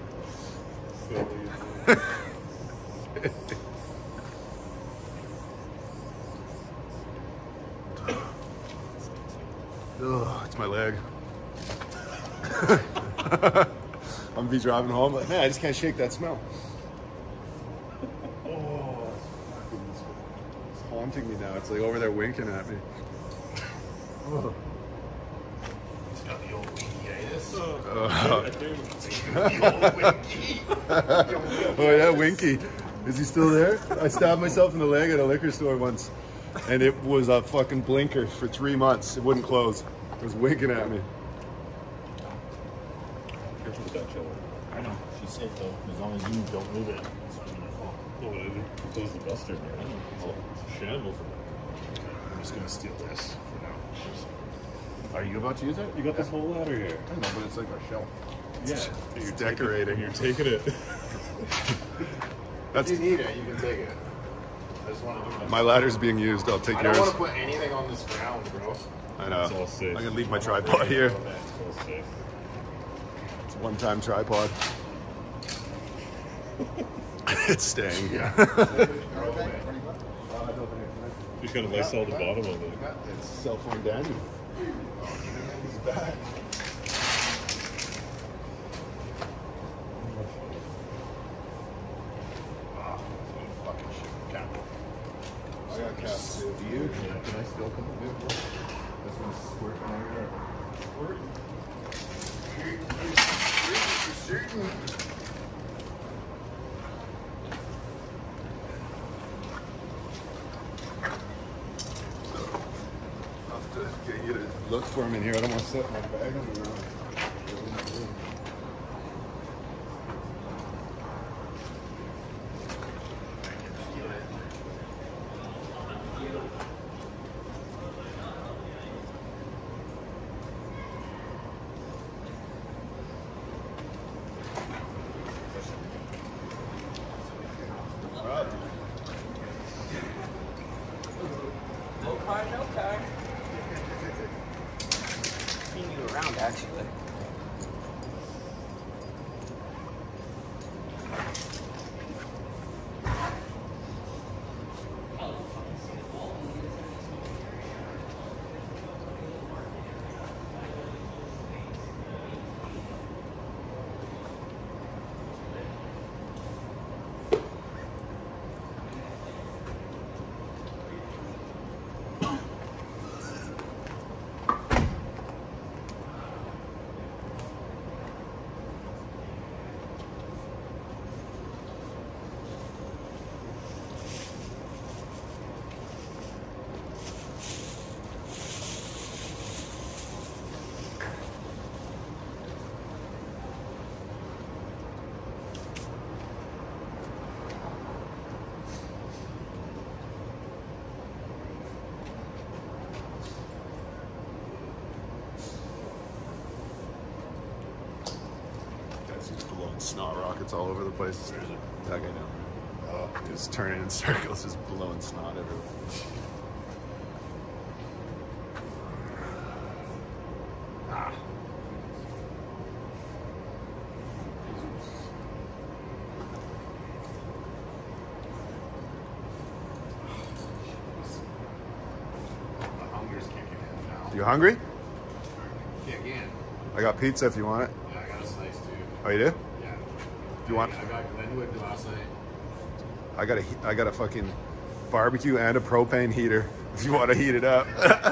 [SPEAKER 1] Oh, it's my leg. I'm gonna be driving home, but man, I just can't shake that smell. Oh, it's haunting me now. It's like over there winking at me. Oh.
[SPEAKER 2] It's got the old winky-itis.
[SPEAKER 1] The old Winky. Oh yeah, Winky. Is he still there? I stabbed myself in the leg at a liquor store once, and it was a fucking blinker for 3 months. It wouldn't close. It was winking at me.
[SPEAKER 3] Careful with that chiller.
[SPEAKER 2] I know. She's safe, though. As long as you don't move it. It's not gonna fall.
[SPEAKER 3] Oh, it close the buster, man. It's a shambles.
[SPEAKER 2] I'm just gonna steal this for now. Are you about to use it?
[SPEAKER 3] You got this whole ladder here.
[SPEAKER 2] I know, but it's like a shell.
[SPEAKER 3] Yeah.
[SPEAKER 1] You're decorating.
[SPEAKER 3] You're taking it.
[SPEAKER 1] That's
[SPEAKER 2] If you need it, you can take it. I just want to do it.
[SPEAKER 1] my ladder's being used. I'll take
[SPEAKER 2] I don't
[SPEAKER 1] yours.
[SPEAKER 2] want to put anything on this ground, bro.
[SPEAKER 1] I know.
[SPEAKER 3] It's all safe.
[SPEAKER 1] I'm gonna leave my tripod here.
[SPEAKER 3] It's all safe.
[SPEAKER 1] It's a one-time tripod. It's staying.
[SPEAKER 2] Yeah.
[SPEAKER 3] You just gotta Lysol the bottom of it.
[SPEAKER 1] It's cell phone Daniel. He's back.
[SPEAKER 2] Fucking shit. Cap.
[SPEAKER 1] I got caps too.
[SPEAKER 2] Do you? Can I steal a couple of this? This one's squirting everywhere.
[SPEAKER 1] I'll have to get you to look for him in here. I don't want to set my bag on the ground.
[SPEAKER 6] No car, no car. Seen you around, actually.
[SPEAKER 1] blowing snot rockets all over the place. That guy down there. Oh, just turning in circles, just blowing snot everywhere. Ah. You hungry?
[SPEAKER 2] Yeah, again.
[SPEAKER 1] I got pizza if you want it.
[SPEAKER 2] Yeah, I got a slice too.
[SPEAKER 1] Oh, you do?
[SPEAKER 2] Yeah.
[SPEAKER 1] You want?
[SPEAKER 2] I got Glenwood last night.
[SPEAKER 1] I got a fucking barbecue and a propane heater if you want to heat it up.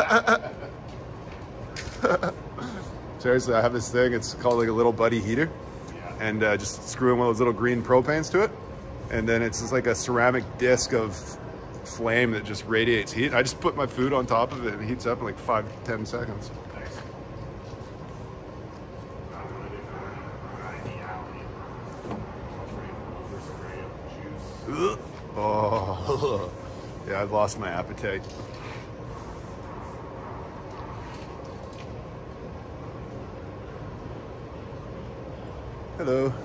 [SPEAKER 1] Seriously, I have this thing. It's called like a little buddy heater, and just screw in one of those little green propanes to it, and then it's just like a ceramic disc of flame that just radiates heat. I just put my food on top of it and it heats up in like 5-10 seconds.
[SPEAKER 2] Nice.
[SPEAKER 1] Oh, yeah, I've lost my appetite. Hello.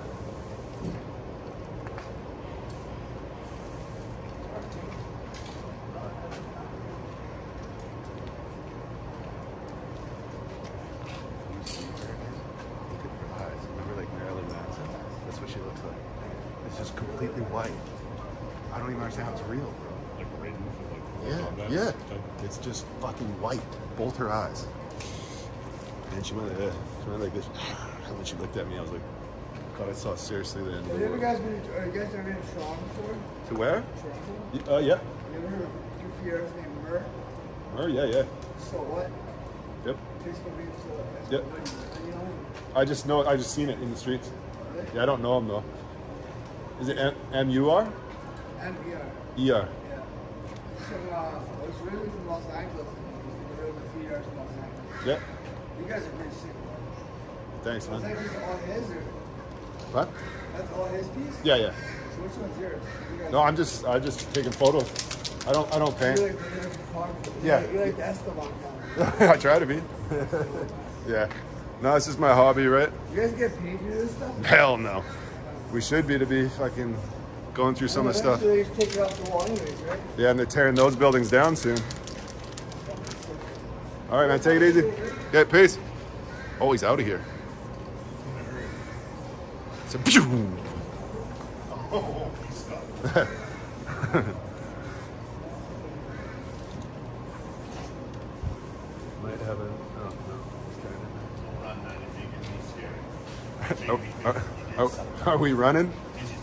[SPEAKER 1] Remember like Marilyn Manson? That's what she looks like. It's just completely white. I don't even understand how it's real, bro.
[SPEAKER 3] Like Raiden from
[SPEAKER 1] Yeah,
[SPEAKER 3] like
[SPEAKER 1] yeah. It's just fucking white. Both her eyes. And she went like this. And when she looked at me, I was like, God, I saw seriously the end of the
[SPEAKER 7] Have you
[SPEAKER 1] world.
[SPEAKER 7] guys been to Toronto before?
[SPEAKER 1] To where?
[SPEAKER 7] Toronto?
[SPEAKER 1] Yeah.
[SPEAKER 7] You ever heard of two Fieras named Mur?
[SPEAKER 1] Oh, yeah.
[SPEAKER 7] So what?
[SPEAKER 1] Yep.
[SPEAKER 7] Facebook memes, so what?
[SPEAKER 1] Yep.
[SPEAKER 7] You know?
[SPEAKER 1] I just seen it in the streets.
[SPEAKER 7] Really?
[SPEAKER 1] Yeah, I don't know him though. Is it M-U-R?
[SPEAKER 7] MBR.
[SPEAKER 1] E-R.
[SPEAKER 7] Yeah. So I was originally from Los Angeles. I was the Fieras from Los Angeles.
[SPEAKER 1] Yeah.
[SPEAKER 7] You guys are pretty sick.
[SPEAKER 1] Thanks,
[SPEAKER 7] Was
[SPEAKER 1] man.
[SPEAKER 7] that just all his or?
[SPEAKER 1] What?
[SPEAKER 7] That's all his piece?
[SPEAKER 1] Yeah, yeah.
[SPEAKER 7] So which one's yours? You guys,
[SPEAKER 1] No, I'm just taking photos. I don't paint.
[SPEAKER 7] you're like photographer.
[SPEAKER 1] Yeah.
[SPEAKER 7] You're like the Esteban guy.
[SPEAKER 1] I try to be. Yeah. No, it's just my hobby, right?
[SPEAKER 7] You guys get paid to do this stuff?
[SPEAKER 1] Hell no. We should be to be fucking going through some of the stuff.
[SPEAKER 7] Eventually, you take it off the wall anyways, right?
[SPEAKER 1] Yeah, and they're tearing those buildings down soon. All right, man, take it easy. Yeah, peace. Oh, he's out of here. So, pew! Might have a. Oh, no. Are we running?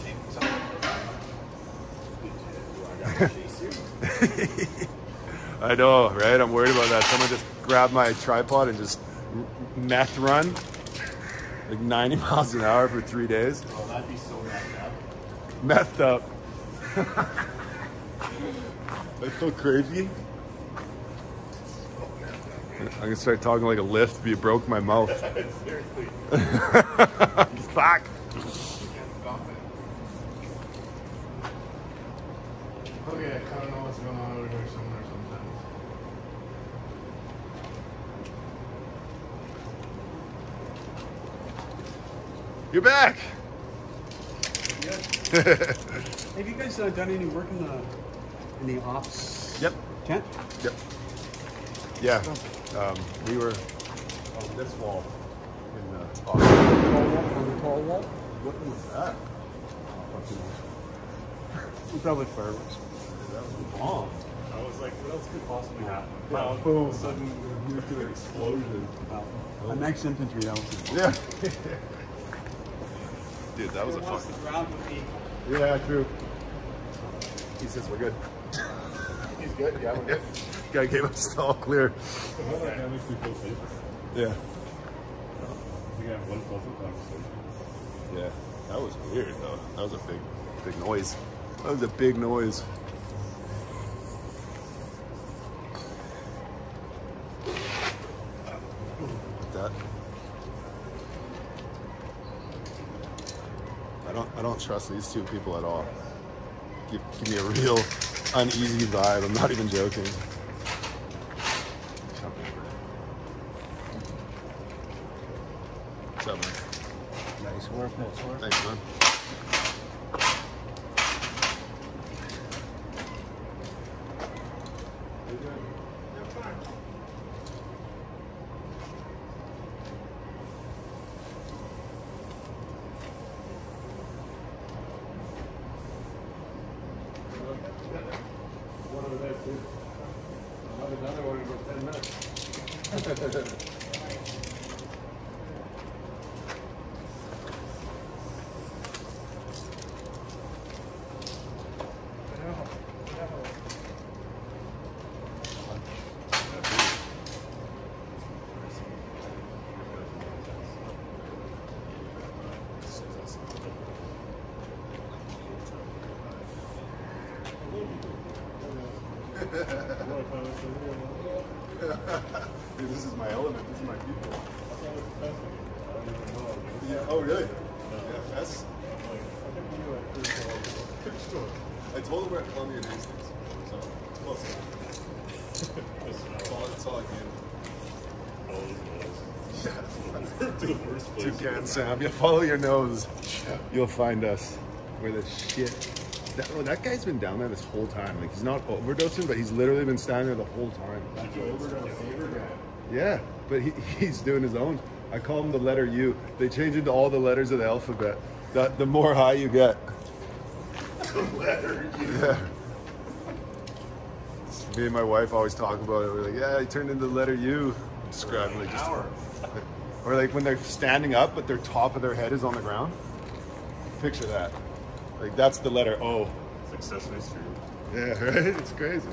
[SPEAKER 1] I know, right? I'm worried about that. Someone just grabbed my tripod and just meth run like 90 miles an hour for 3 days.
[SPEAKER 2] Oh, that'd be so
[SPEAKER 1] Methed
[SPEAKER 2] messed up.
[SPEAKER 1] up. That's so crazy. I'm gonna start talking like a lift, but you broke my mouth.
[SPEAKER 2] Seriously.
[SPEAKER 1] Fuck.
[SPEAKER 2] Okay, I don't know what's going on over here somewhere sometimes.
[SPEAKER 1] You're back.
[SPEAKER 8] Have you guys done any work in the ops
[SPEAKER 1] Yep.
[SPEAKER 8] tent?
[SPEAKER 1] Yep. Yeah. We were on this wall in the
[SPEAKER 8] On the tall wall?
[SPEAKER 1] What was that?
[SPEAKER 8] Probably fireworks.
[SPEAKER 1] That was a bomb.
[SPEAKER 3] I was like, what else could possibly happen?
[SPEAKER 1] Yeah,
[SPEAKER 3] All
[SPEAKER 1] boom.
[SPEAKER 3] of a sudden, a nuclear explosion.
[SPEAKER 8] I'm ex-infantry, that was it.
[SPEAKER 1] Yeah. Dude, that was a fucking. Yeah, true. He says we're good.
[SPEAKER 2] He's good, yeah, we're good.
[SPEAKER 1] Guy gave us the all clear.
[SPEAKER 3] That makes me feel safer.
[SPEAKER 1] Yeah.
[SPEAKER 3] I think I have one pleasant conversation.
[SPEAKER 1] Yeah. That was weird though. That was a big noise. That was a big noise. That. I don't trust these two people at all. Give me a real uneasy vibe. I'm not even joking. What's up, man?
[SPEAKER 4] Nice work, nice work.
[SPEAKER 1] Thanks, man.
[SPEAKER 8] Another one in about 10 minutes.
[SPEAKER 1] Dude, this is my element. This is my people. Yeah. Oh, really? Yeah, that's. I told him we're at Columbia and Hastings, so close enough. That's all I can. Yeah. Toucan Sam. You follow your nose. You'll find us. Where the shit. That guy's been down there this whole time. Like, he's not overdosing, but he's literally been standing there the whole time. Yeah, but he's doing his own. I call him the letter U. They change it to all the letters of the alphabet. The more high you get. The letter U. Yeah. Me and my wife always talk about it. We're like, yeah, he turned into the letter U. Describing like just, or like when they're standing up, but their top of their head is on the ground. Picture that. Like, that's the letter O.
[SPEAKER 3] It's like Sesame Street.
[SPEAKER 1] Yeah, right? It's crazy.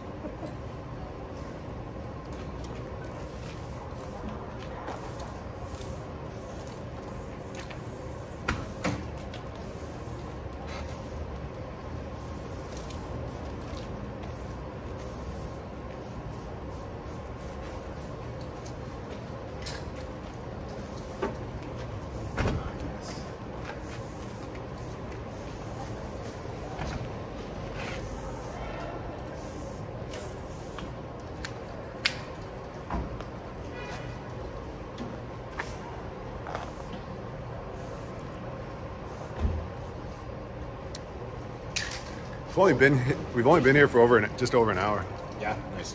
[SPEAKER 1] We've only been here for just over an hour.
[SPEAKER 2] Yeah, nice.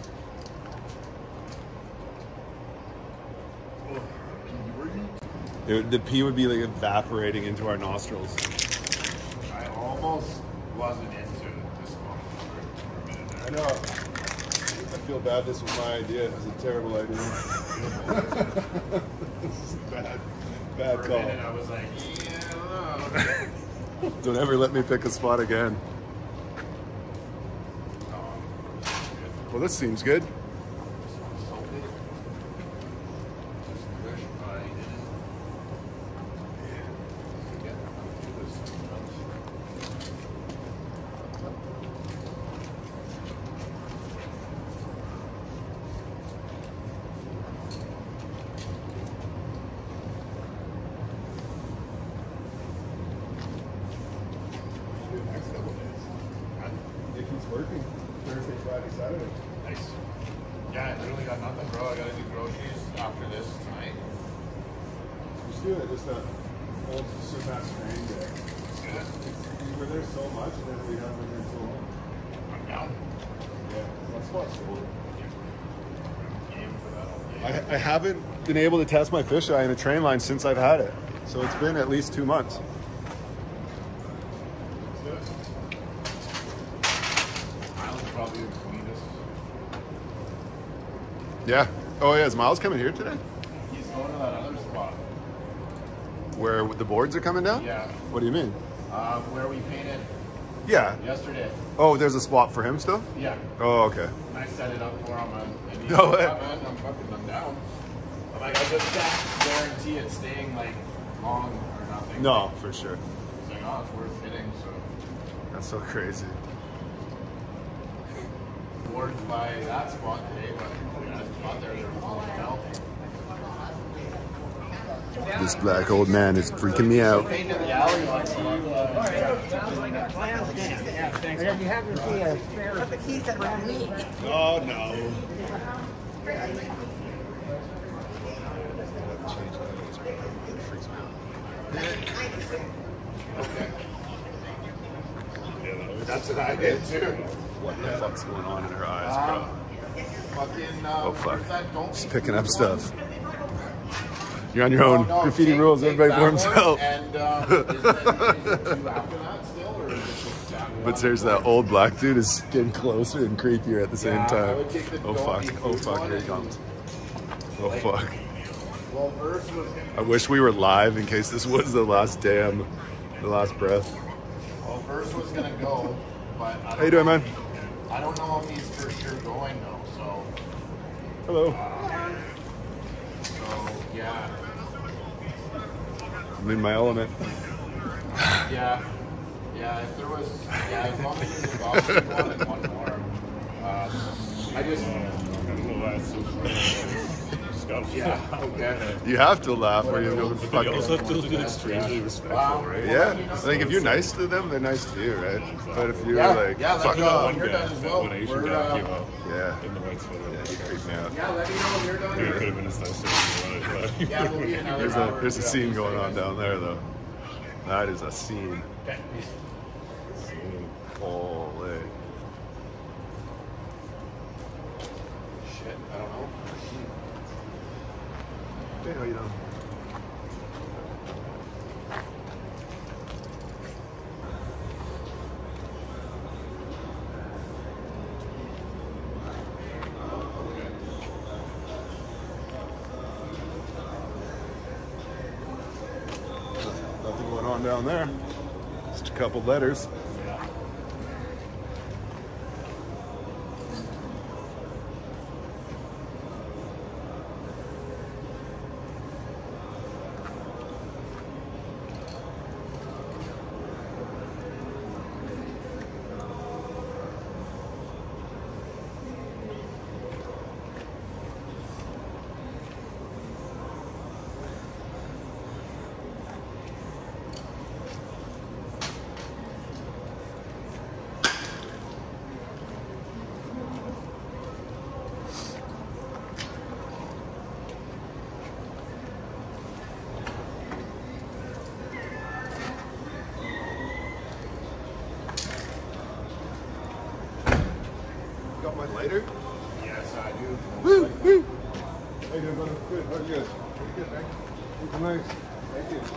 [SPEAKER 1] The pee would be like evaporating into our nostrils.
[SPEAKER 2] I almost wasn't into this one for a minute there.
[SPEAKER 1] I know. I feel bad. This was my idea. It was a terrible idea. This is bad
[SPEAKER 2] For a
[SPEAKER 1] call.
[SPEAKER 2] minute, I was like, yeah, I don't know.
[SPEAKER 1] Don't ever let me pick a spot again. Well, this seems good. It keeps working. Thursday, Friday, Saturday.
[SPEAKER 2] Nice. Yeah, I literally got nothing, bro. I gotta do groceries after this tonight.
[SPEAKER 1] Just do it. Just a old Sumas train day.
[SPEAKER 2] Good.
[SPEAKER 1] We were there so much, and then we haven't been there so long.
[SPEAKER 2] I'm down.
[SPEAKER 1] Yeah, that's what's cool.
[SPEAKER 2] Game for that all day.
[SPEAKER 1] I haven't been able to test my fisheye in a train line since I've had it. So it's been at least 2 months.
[SPEAKER 2] Miles probably the cleanest.
[SPEAKER 1] Yeah. Oh yeah, is Miles coming here today?
[SPEAKER 2] He's going to that other spot.
[SPEAKER 1] Where the boards are coming down?
[SPEAKER 2] Yeah.
[SPEAKER 1] What do you mean?
[SPEAKER 2] Where we painted
[SPEAKER 1] Yeah.
[SPEAKER 2] yesterday.
[SPEAKER 1] Oh, there's a spot for him still?
[SPEAKER 2] Yeah.
[SPEAKER 1] Oh, okay.
[SPEAKER 2] And I set it up for him, and he's
[SPEAKER 1] No
[SPEAKER 2] like,
[SPEAKER 1] way.
[SPEAKER 2] "Yeah, man, I'm down." I'm like, I just can't guarantee it staying like long or nothing.
[SPEAKER 1] No, for sure.
[SPEAKER 2] He's like, oh, it's worth hitting, so
[SPEAKER 1] That's so crazy.
[SPEAKER 2] boards by that spot today, but that spot there, they're full of melt.
[SPEAKER 1] This black old man is freaking me out.
[SPEAKER 2] Painted the alley once.
[SPEAKER 7] You have your key. Put the keys around me.
[SPEAKER 1] Oh no.
[SPEAKER 2] That's what I did too.
[SPEAKER 1] What the fuck's going on in her eyes, bro?
[SPEAKER 2] Fucking,
[SPEAKER 1] Oh fuck.
[SPEAKER 2] where's that? Don't
[SPEAKER 1] Just
[SPEAKER 2] be
[SPEAKER 1] picking up
[SPEAKER 2] stupid.
[SPEAKER 1] stuff. You're on your own.
[SPEAKER 2] No,
[SPEAKER 1] Graffiti
[SPEAKER 2] take-
[SPEAKER 1] rules.
[SPEAKER 2] take
[SPEAKER 1] Everybody for
[SPEAKER 2] that
[SPEAKER 1] himself.
[SPEAKER 2] one, And is it two after that still, or is it just that one?
[SPEAKER 1] But there's that old black dude is getting closer and creepier at the same
[SPEAKER 2] Yeah, I
[SPEAKER 1] time.
[SPEAKER 2] would take the
[SPEAKER 1] Oh fuck.
[SPEAKER 2] Dolby
[SPEAKER 1] Oh
[SPEAKER 2] food
[SPEAKER 1] fuck.
[SPEAKER 2] one
[SPEAKER 1] Here he
[SPEAKER 2] and-
[SPEAKER 1] comes. Oh fuck.
[SPEAKER 2] Well, Verse was gonna.
[SPEAKER 1] I wish we were live in case this was the last breath.
[SPEAKER 2] Well, Verse was gonna go, but I don't
[SPEAKER 1] How you doing,
[SPEAKER 2] know-
[SPEAKER 1] man?
[SPEAKER 2] I don't know if he's for sure going though. So,
[SPEAKER 1] Hello.
[SPEAKER 2] yeah,
[SPEAKER 1] I'm in my element.
[SPEAKER 2] yeah. If there was, as long as there's a Boston one and one more. I just, yeah, okay.
[SPEAKER 1] You have to laugh or you'll go
[SPEAKER 3] But you
[SPEAKER 1] fucking.
[SPEAKER 3] also have to be extremely respectful, right?
[SPEAKER 1] Yeah, I think if you're nice to them, they're nice to you, right? But if you're
[SPEAKER 2] Yeah,
[SPEAKER 1] like,
[SPEAKER 2] yeah,
[SPEAKER 1] fuck
[SPEAKER 2] let me know
[SPEAKER 1] off,
[SPEAKER 2] when you're done as well.
[SPEAKER 3] When Asian
[SPEAKER 2] We're,
[SPEAKER 3] guy came out
[SPEAKER 1] yeah,
[SPEAKER 3] in the white sweater.
[SPEAKER 1] you creep me out.
[SPEAKER 2] yeah, let me know when you're done.
[SPEAKER 3] Dude, it could have been as nice as you wanted.
[SPEAKER 2] Yeah, we'll be another hour.
[SPEAKER 1] There's a scene going on down there, though. That is a scene.
[SPEAKER 2] Okay, peace.
[SPEAKER 1] Holy.
[SPEAKER 2] Shit, I don't know.
[SPEAKER 1] Hey, how you doing? Nothing going on down there. Just a couple letters. Got my lighter?
[SPEAKER 2] Yes, I do.
[SPEAKER 1] Woo! Woo! How you doing, brother? Good. How are you? Pretty good, man. Looking nice. Thank you.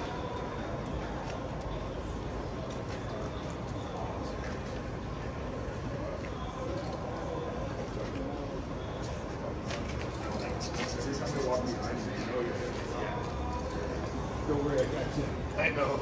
[SPEAKER 1] Don't worry, I got you.
[SPEAKER 2] I know.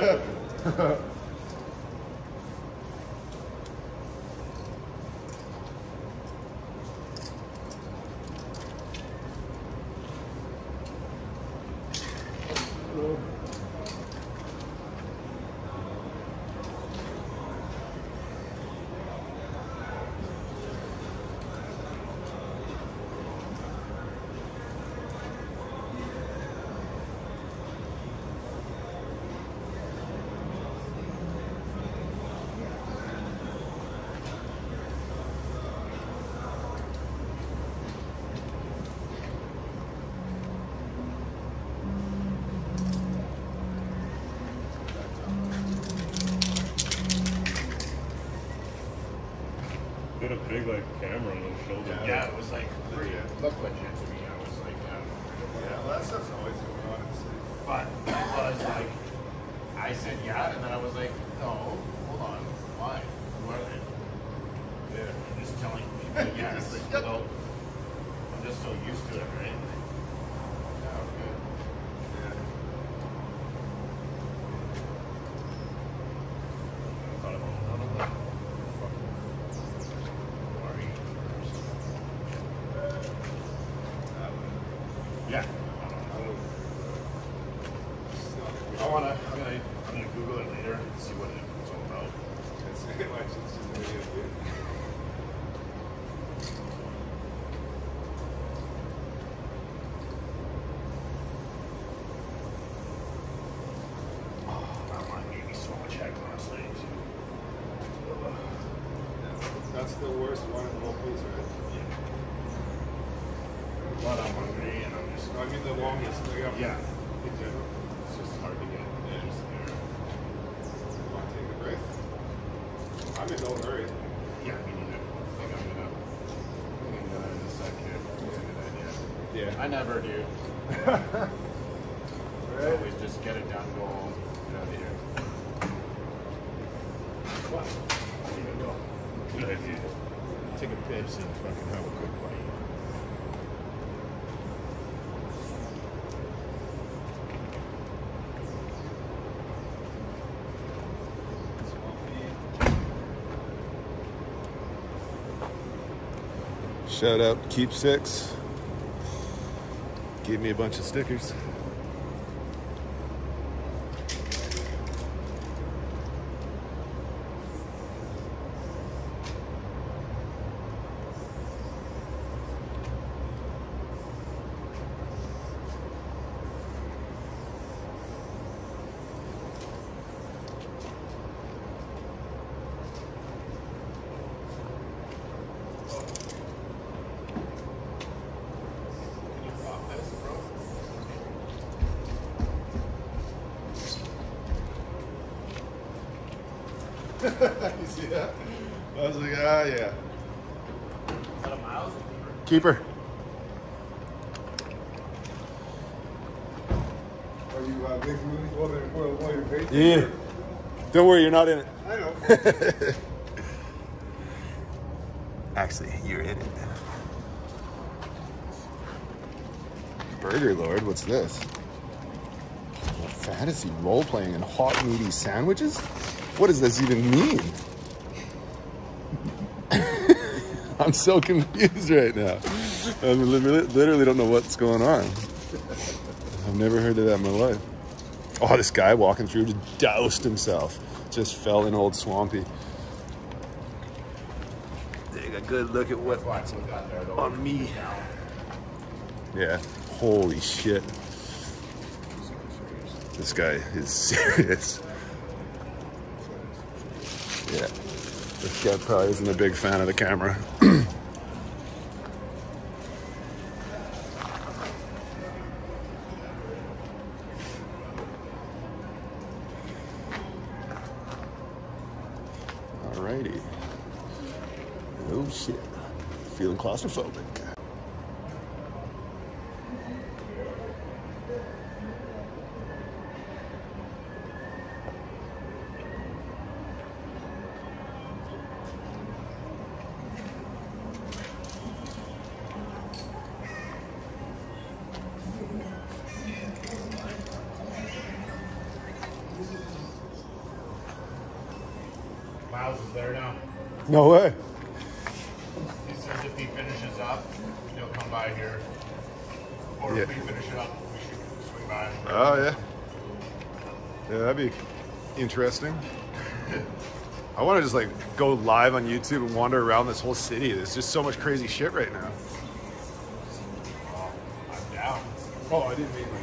[SPEAKER 3] He had a big like camera on his shoulder.
[SPEAKER 2] Yeah, it was like, looked legit to me. I was like,
[SPEAKER 1] Yeah, well, that stuff's always going on in the city.
[SPEAKER 2] but it was like, I said yeah, and then I was like, no, hold on, why? Who are they?
[SPEAKER 1] Yeah.
[SPEAKER 2] I'm just telling people yes. Well, I'm just so used to it, right? Yeah, okay.
[SPEAKER 1] Yeah.
[SPEAKER 2] Yeah. I'm gonna Google it later and see what it's all about.
[SPEAKER 1] It's just an idiot, dude.
[SPEAKER 2] That wine gave me so much heck last night too.
[SPEAKER 1] That's the worst one in the whole place, right?
[SPEAKER 2] But I'm hungry and I'm just
[SPEAKER 1] I mean the longest.
[SPEAKER 2] yeah. It's just hard to get.
[SPEAKER 1] I'm in no hurry.
[SPEAKER 2] Yeah, me neither. I think I'm gonna in a second.
[SPEAKER 1] Yeah.
[SPEAKER 2] I never do. I always just get it done, go home, get out of here. What? Good idea. Take a piss and fucking have a quick bite.
[SPEAKER 1] Shout out Keepsix. Gave me a bunch of stickers. You see that? I was like, ah, yeah.
[SPEAKER 2] Is that a Miles?
[SPEAKER 1] Keeper.
[SPEAKER 9] Are you big movies? Well, you're paid.
[SPEAKER 1] Yeah. Don't worry, you're not in it.
[SPEAKER 9] I know.
[SPEAKER 1] Actually, you're in it. Burger Lord, what's this? Fantasy role-playing and hot meaty sandwiches? What does this even mean? I'm so confused right now. I literally don't know what's going on. I've never heard of that in my life. Oh, this guy walking through just doused himself. Just fell in Old Swampy. Take a good look at what on me. Yeah, holy shit. This guy is serious. Yeah, this guy probably isn't a big fan of the camera. Alrighty. Oh shit. Feeling claustrophobic.
[SPEAKER 2] Miles is there now.
[SPEAKER 1] No way.
[SPEAKER 2] He says if he finishes up, he'll come by here. Or if we finish it up, we should swing by.
[SPEAKER 1] Oh yeah. Yeah, that'd be interesting. I want to just like go live on YouTube and wander around this whole city. There's just so much crazy shit right now.
[SPEAKER 2] Oh, I'm down.
[SPEAKER 1] Oh, I didn't mean like.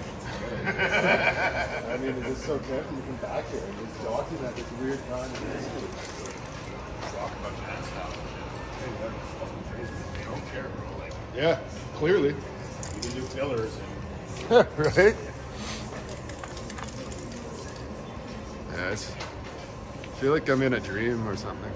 [SPEAKER 1] I mean, it's just so tempting to come back here and just document this weird time in history.
[SPEAKER 2] Talk about that stuff. Hey, that's fucking crazy. They don't care, bro. Like,
[SPEAKER 1] Yeah, clearly.
[SPEAKER 2] you can do fillers and
[SPEAKER 1] Right? Yeah, I feel like I'm in a dream or something.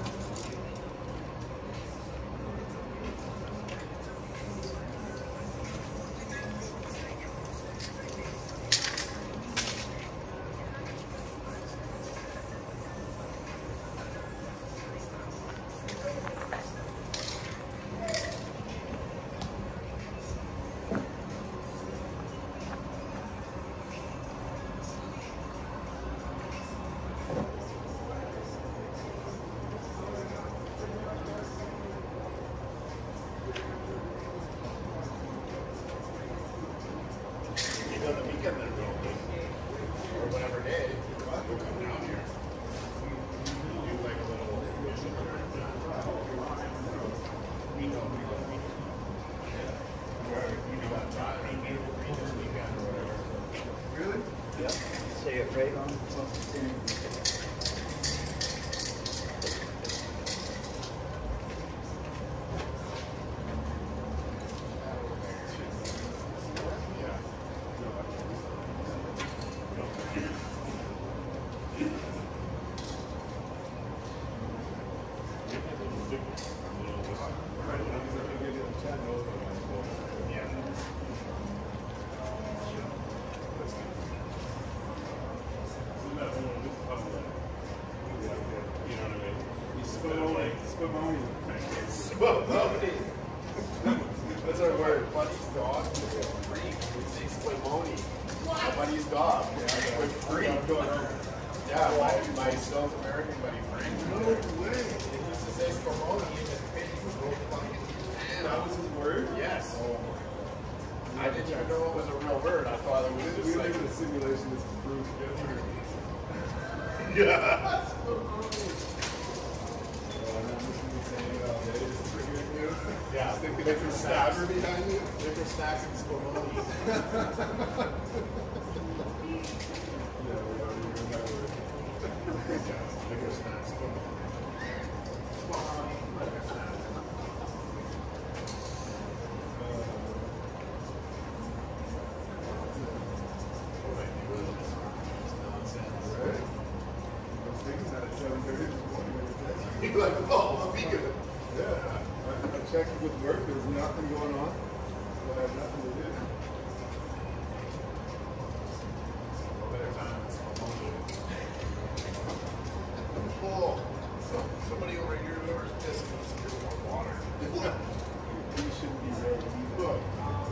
[SPEAKER 2] maybe on the weekend then we'll or whatever day, we'll come down here. Do like a little mission. We know. Maybe that time, maybe this weekend or whatever.
[SPEAKER 9] Really?
[SPEAKER 6] Yep. Say it right on.
[SPEAKER 2] my South American buddy Frank. No way. He used to say Scormoni in his page.
[SPEAKER 9] That was his word?
[SPEAKER 2] Yes. I didn't even know it was a real word. I thought it was
[SPEAKER 9] We
[SPEAKER 2] just
[SPEAKER 9] live
[SPEAKER 2] like.
[SPEAKER 9] in a simulation that's approved.
[SPEAKER 2] Yeah. Yeah, liquor snacks. Liquor snacks and Scormoni. Liquor snacks. You're like, oh, speak of it.
[SPEAKER 9] Yeah, I checked it with work. There was nothing going on. So I had nothing to do.
[SPEAKER 2] Oh, somebody over here is pissing. Let's get more water.
[SPEAKER 9] You shouldn't be ready to look.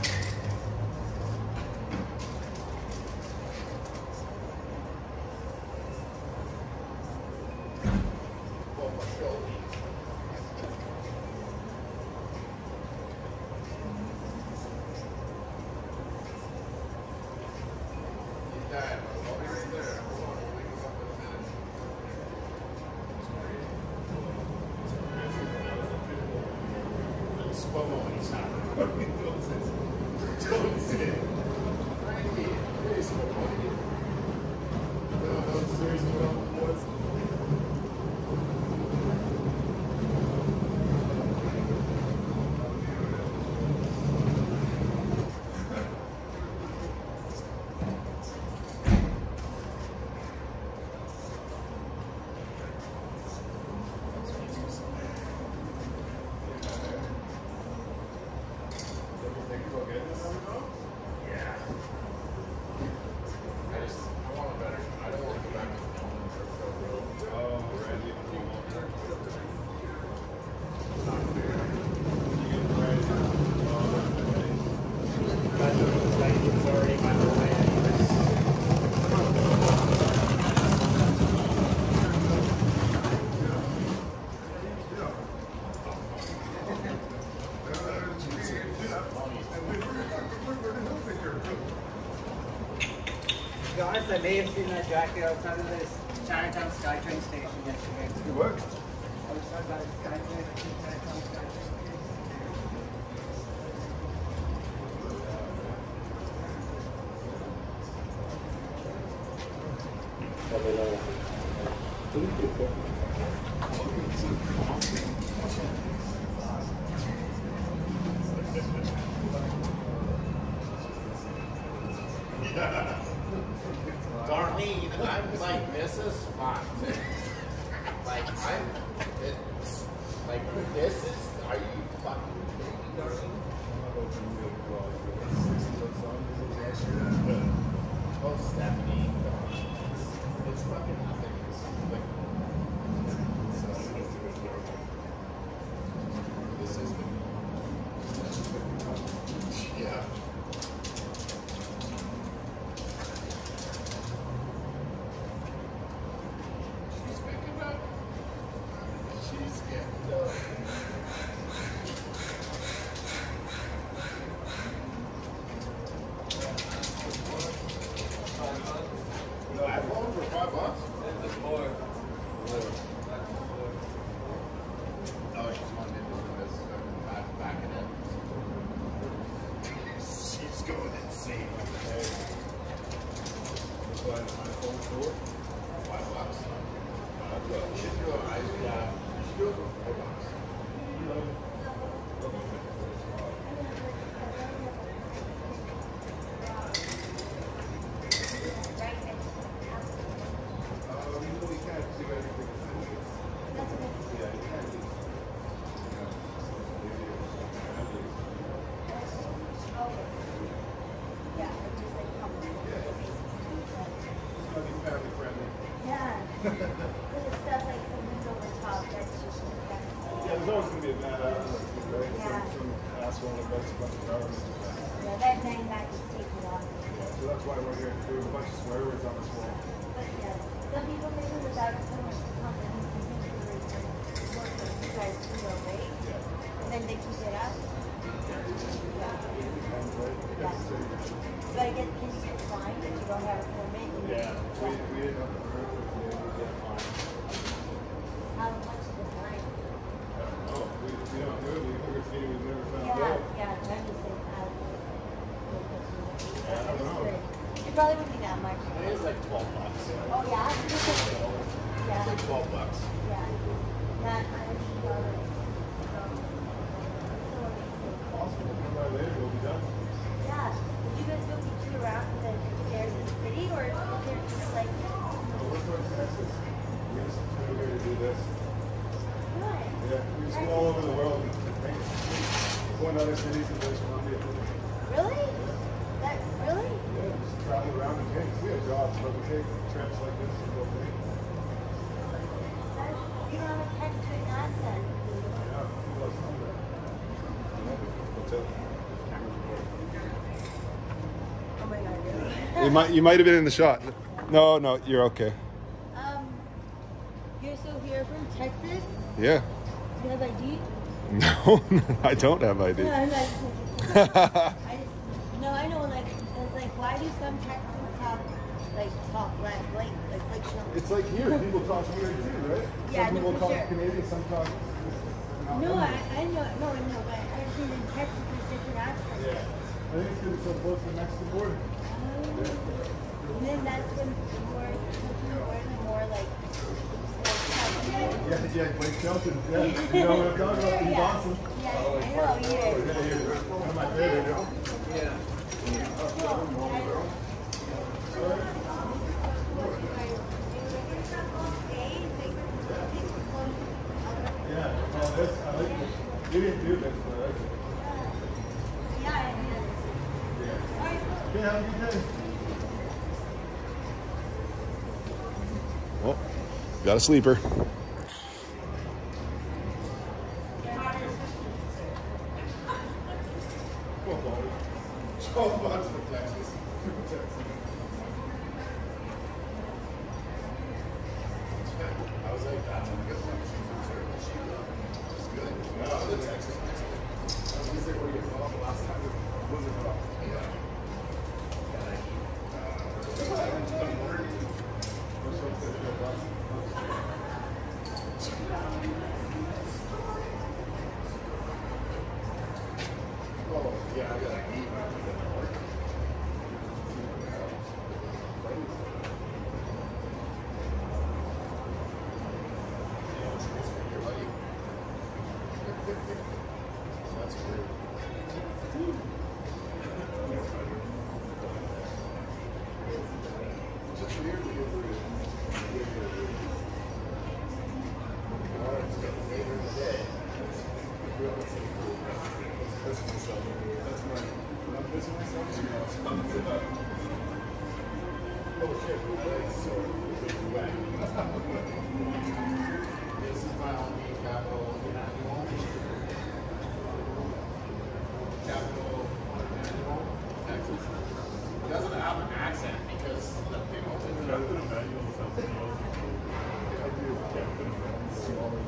[SPEAKER 2] Oh, my shoulder. Dad, I'll be right there. Hold on, we'll wake him up in a minute. Scormoni's happening. Don't say it. Frankie, hey, Scormoni. No, seriously, what was
[SPEAKER 7] To be honest, I may have seen that jacket outside of this Chinatown SkyTrain station yesterday.
[SPEAKER 9] You what?
[SPEAKER 7] Outside by the SkyTrain, I think Chinatown SkyTrain station.
[SPEAKER 2] Darlene, I'm like, this is fun. Like, it's, like, this is, are you fucking kidding me, Darlene? Oh, Stephanie. It's fucking nothing. It's like, this is the, yeah. She's picking up. She's getting up. iPhone for $5? Oh, she's wanting to do this back it in. She's going insane. $5. You should do it. Yeah, you should do it for $4.
[SPEAKER 10] Yeah. Because it's stuff like something's over the top that's just
[SPEAKER 9] Yeah, there's always going to be a bad apple, right?
[SPEAKER 10] Yeah.
[SPEAKER 9] Some asshole that goes a bunch of hours.
[SPEAKER 10] yeah, that thing that just takes it off.
[SPEAKER 9] So that's why we're here to do a bunch of swear words on this wall.
[SPEAKER 10] But yeah, Some people think it's without a permit to come and continue to work with you guys through your rate, and then they keep it up. Yeah. But I guess, can you get fined if you don't have a permit?
[SPEAKER 9] Yeah, we didn't have a permit, we get fined.
[SPEAKER 10] How much is the fine?
[SPEAKER 9] I don't know. We don't do it. We took a fee. We've never found out.
[SPEAKER 10] Yeah, I'm just saying.
[SPEAKER 9] I don't know.
[SPEAKER 10] It probably wouldn't be that much.
[SPEAKER 2] It is like $12.
[SPEAKER 10] Oh yeah? Yeah.
[SPEAKER 2] It's like $12.
[SPEAKER 10] Yeah. That I would
[SPEAKER 9] Possible. Come by later. We'll be done.
[SPEAKER 10] yeah. Would you guys go be too around the areas in the city, or is there just like
[SPEAKER 9] We're from Texas. We just flew here to do this.
[SPEAKER 10] what?
[SPEAKER 9] Yeah, we just go all over the world. Going to other cities in British Columbia.
[SPEAKER 10] Really? That really?
[SPEAKER 9] Yeah, just travel around and take. We have jobs, but we take trips like this to go big.
[SPEAKER 10] You don't have a Texan accent.
[SPEAKER 9] Yeah, who else knows that? Hotel.
[SPEAKER 10] Oh my god, really?
[SPEAKER 1] You might have been in the shot. No, you're okay.
[SPEAKER 10] You're from Texas?
[SPEAKER 1] Yeah.
[SPEAKER 10] Do you have ID?
[SPEAKER 1] No, I don't have ID.
[SPEAKER 10] No, I'm not. No, I know, like, it's like, why do some Texans talk, like,
[SPEAKER 9] It's like here, people talk weird too, right?
[SPEAKER 10] Yeah,
[SPEAKER 9] some
[SPEAKER 10] no,
[SPEAKER 9] people
[SPEAKER 10] for
[SPEAKER 9] talk
[SPEAKER 10] sure.
[SPEAKER 9] Canadian, some talk.
[SPEAKER 10] No, I know, but I've seen in Texas there's different accents.
[SPEAKER 9] Yeah. I think it's because it's so close to the Mexican border.
[SPEAKER 10] And then that's when the more like
[SPEAKER 9] Yeah, Blake Shelton. Yeah, you know what I'm talking about? He's awesome.
[SPEAKER 10] Yeah, I know, he is.
[SPEAKER 9] Yeah, you're one of my favorite. Yeah, all this, I like it. You didn't do this, but I like it.
[SPEAKER 10] Yeah, I know.
[SPEAKER 9] Okay, have a good day.
[SPEAKER 1] Well, got a sleeper.
[SPEAKER 9] $12 for Texas.
[SPEAKER 2] I was like, that's a good one. It's good. No, the Texas. I was gonna say, where you from the last time? Was it from? Yeah. Oh, yeah, I gotta eat. That's weird. Just weird to get weird. Alright, it's getting later in the day. That's my. I'm missing myself. Oh shit, this is my only capital annual. Capital annual Texas. He doesn't have an accent because the people
[SPEAKER 3] Captain Emmanuel sounds like
[SPEAKER 9] I do.
[SPEAKER 3] Captain Emmanuel.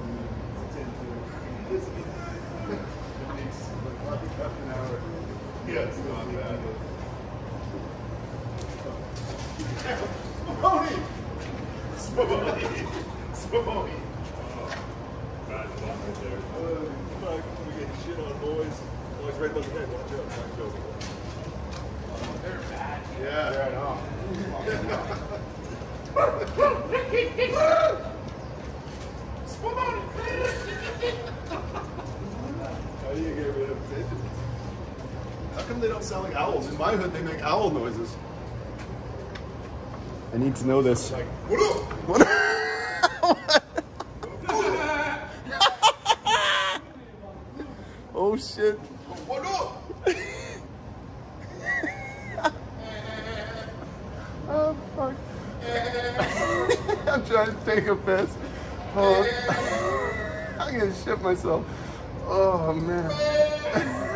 [SPEAKER 9] Yeah, it's not bad. Spumoni!
[SPEAKER 3] Bad luck right there.
[SPEAKER 9] Fuck, we get shit on boys. Always right above the head, watch out. Black joke.
[SPEAKER 2] they're bad.
[SPEAKER 9] Yeah.
[SPEAKER 2] Fair enough.
[SPEAKER 9] How do you get rid of pigeons? How come they don't sound like owls? In my hood, they make owl noises.
[SPEAKER 1] I need to know this.
[SPEAKER 9] Like, what up?
[SPEAKER 1] Oh shit.
[SPEAKER 9] What up?
[SPEAKER 1] Oh fuck. I'm trying to take a piss. Oh, I'm gonna shit myself. Oh man.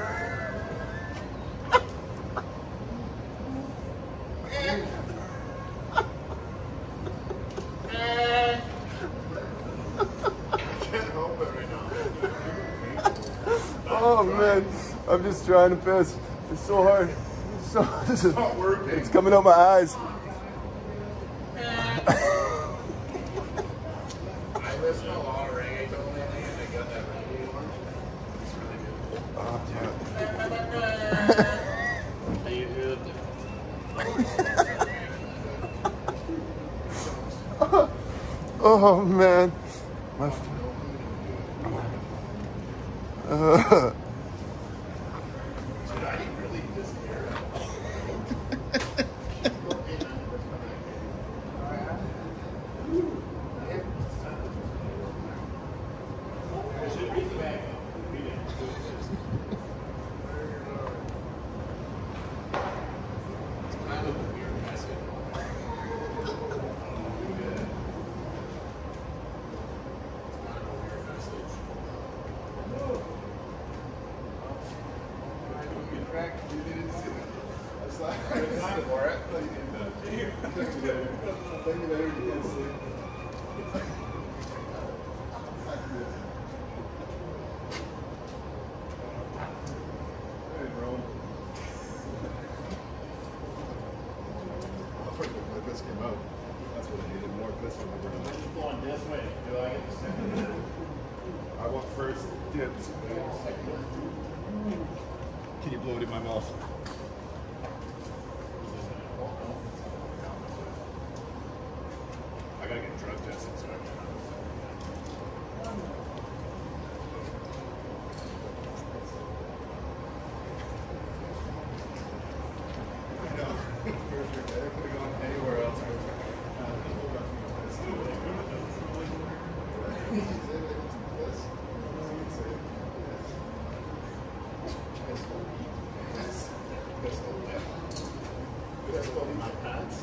[SPEAKER 1] man. I'm just trying to piss. It's so hard. It's
[SPEAKER 9] not working.
[SPEAKER 1] It's coming out my eyes.
[SPEAKER 2] I listen to a lot of reggaeton lately, and they got that reggae one. It's really good. Are you good?
[SPEAKER 1] Oh man. My
[SPEAKER 9] came out. That's what I needed, more piss from the ground.
[SPEAKER 2] I'm going this way. Do I get the second?
[SPEAKER 9] I want first dibs. Can you blow it in my mouth? I gotta get drug tested so I can. I know. I could have gone anywhere else. My pants.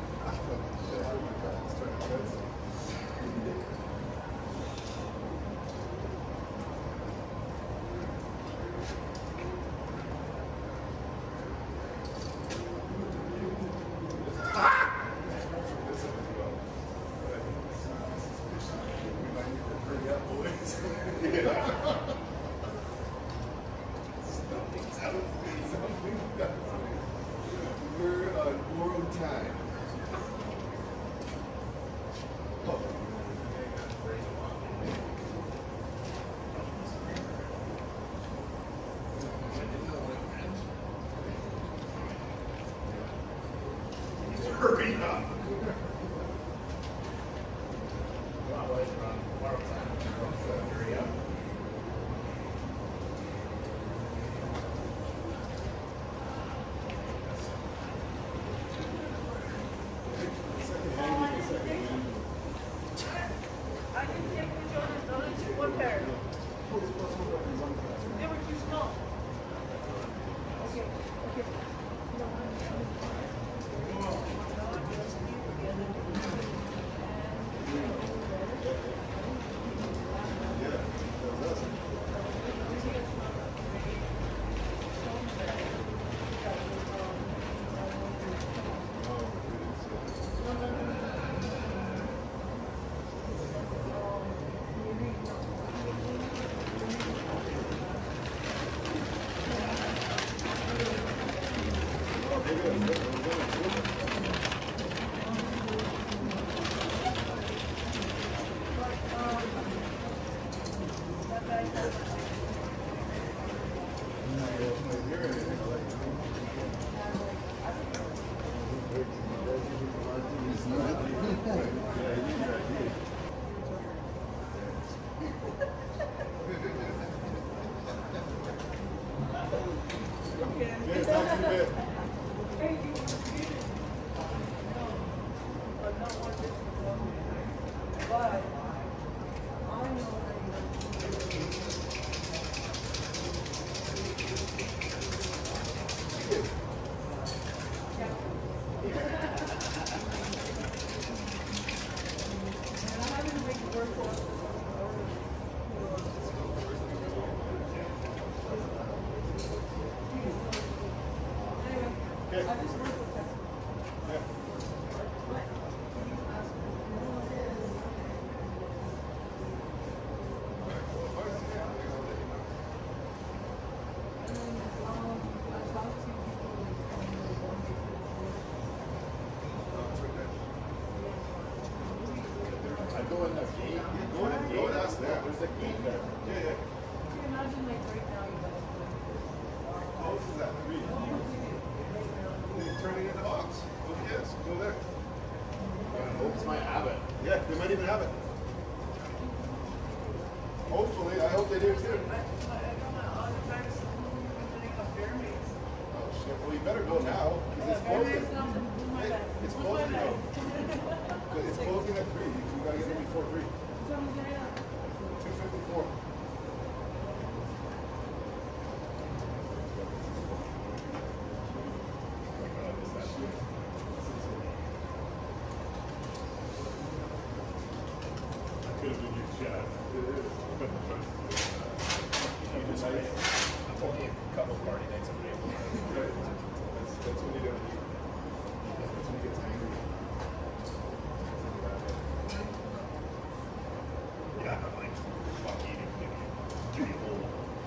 [SPEAKER 9] We're on borrowed time. Hurry up. Hurry up.
[SPEAKER 11] I can take the Jordan's only two, one pair. They were too small. Okay, okay. No,
[SPEAKER 9] There's a gate there. Yeah, yeah.
[SPEAKER 11] Imagine like right now you guys.
[SPEAKER 9] Oh, this is at 3. They're turning into box. Oh, yes. Go there.
[SPEAKER 2] Hopes might have it.
[SPEAKER 9] Yeah, they might even have it. Hopefully, I hope they do too. Oh shit, well you better go now, because it's closing. Hey, it's closing now. It's closing at 3, you gotta get in before 3. 2:54.
[SPEAKER 3] Could have been your chat.
[SPEAKER 2] I'm only a couple party nights a week.
[SPEAKER 9] That's when you do it. That's when he gets angry.
[SPEAKER 3] Yeah, I'm like, fuck eating, give me a whole.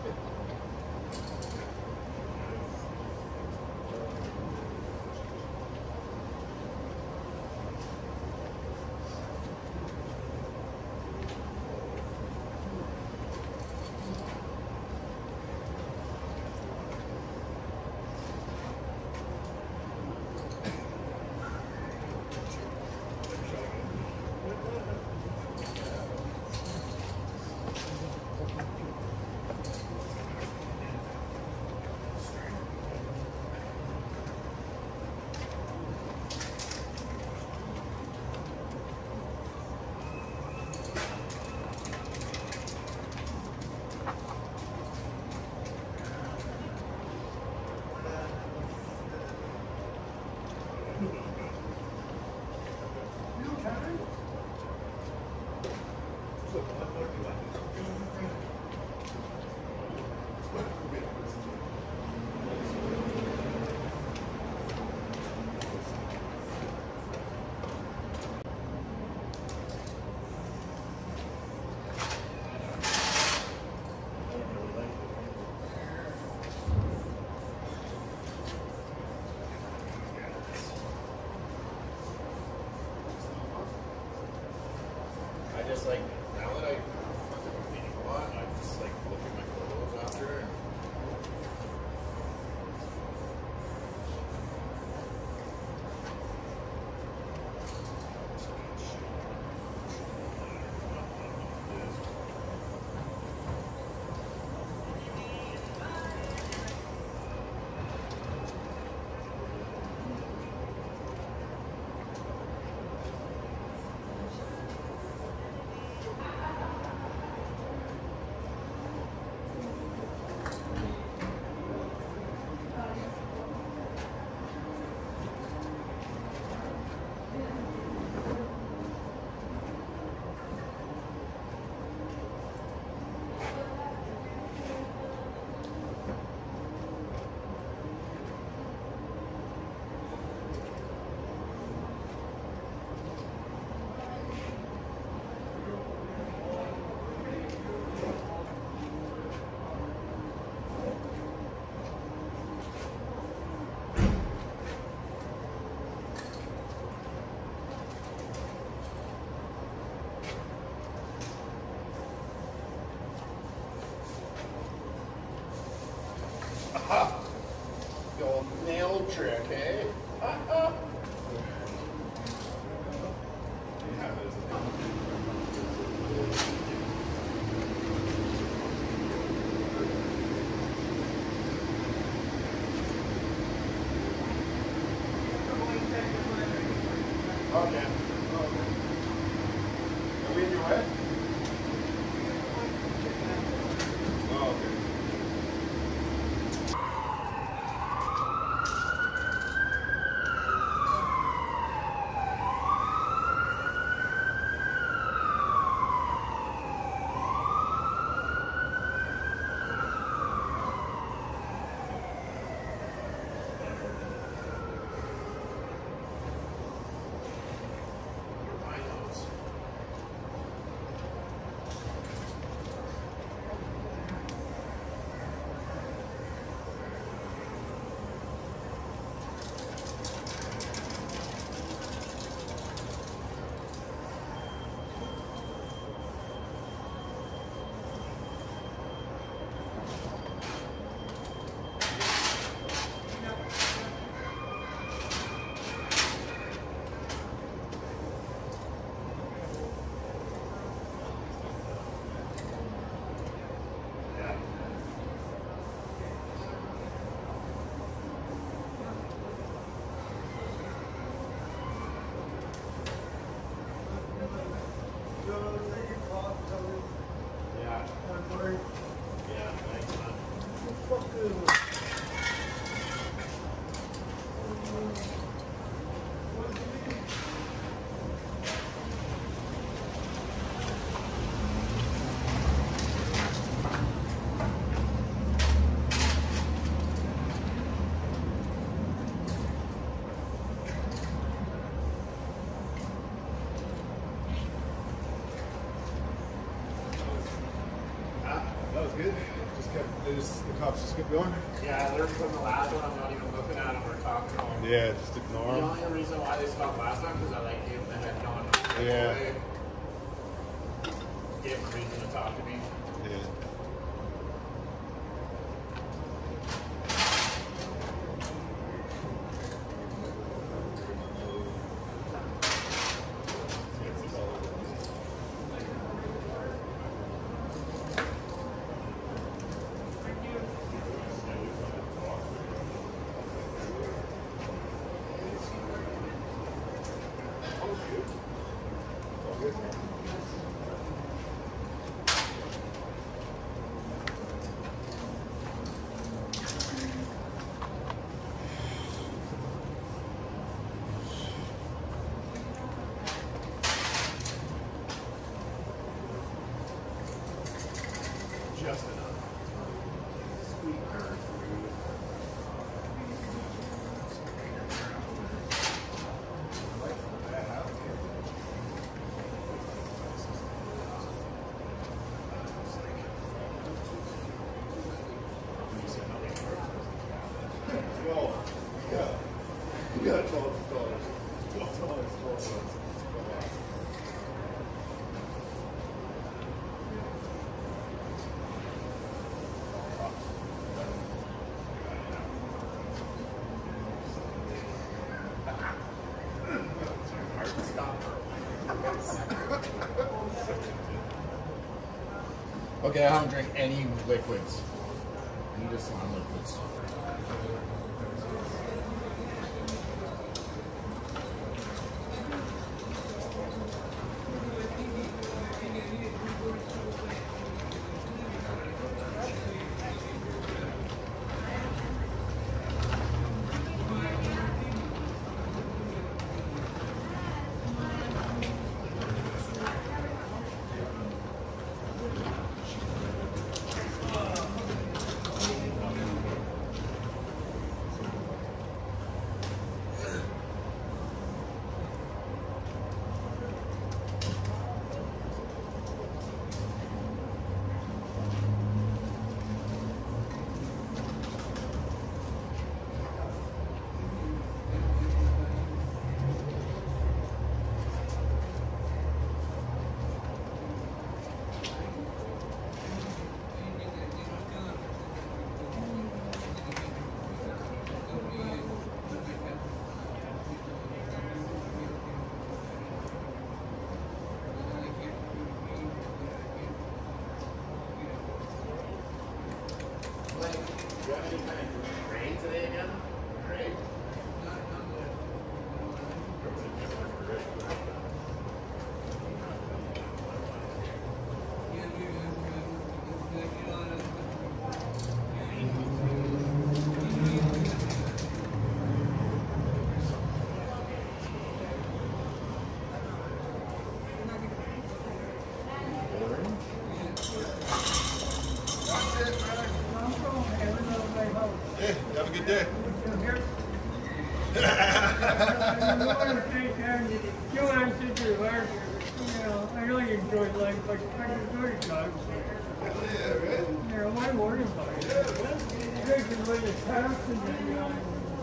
[SPEAKER 2] I just like, now that I fucking cleaning a lot, I just like look at my photos after and the old nail trick, eh? Okay.
[SPEAKER 9] Are we in your way? Oh, okay.
[SPEAKER 2] Yeah. Yeah, thanks, man.
[SPEAKER 9] That was good. The cops just kept going.
[SPEAKER 2] Yeah, they're from the last one. I'm not even looking at them or talking to them.
[SPEAKER 9] Yeah, just ignore
[SPEAKER 2] The
[SPEAKER 9] them.
[SPEAKER 2] only reason why they stopped last time because I like gave them the head nod.
[SPEAKER 9] Yeah.
[SPEAKER 2] Gave them a reason to talk to me.
[SPEAKER 9] Yeah.
[SPEAKER 2] Just enough. Sweet earth.
[SPEAKER 9] Yeah, $12. $12.
[SPEAKER 2] Okay, I don't drink any liquids. I need just some liquids. Rain today again? Great.
[SPEAKER 9] Hey, have a good day.
[SPEAKER 12] I really enjoyed life, like I enjoyed dogs.
[SPEAKER 9] Yeah, right?
[SPEAKER 12] Yeah, why worry about it? You can live in house and then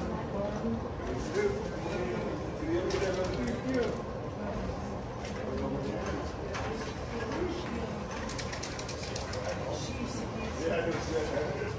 [SPEAKER 12] Thank you.
[SPEAKER 9] Yeah, I can see that.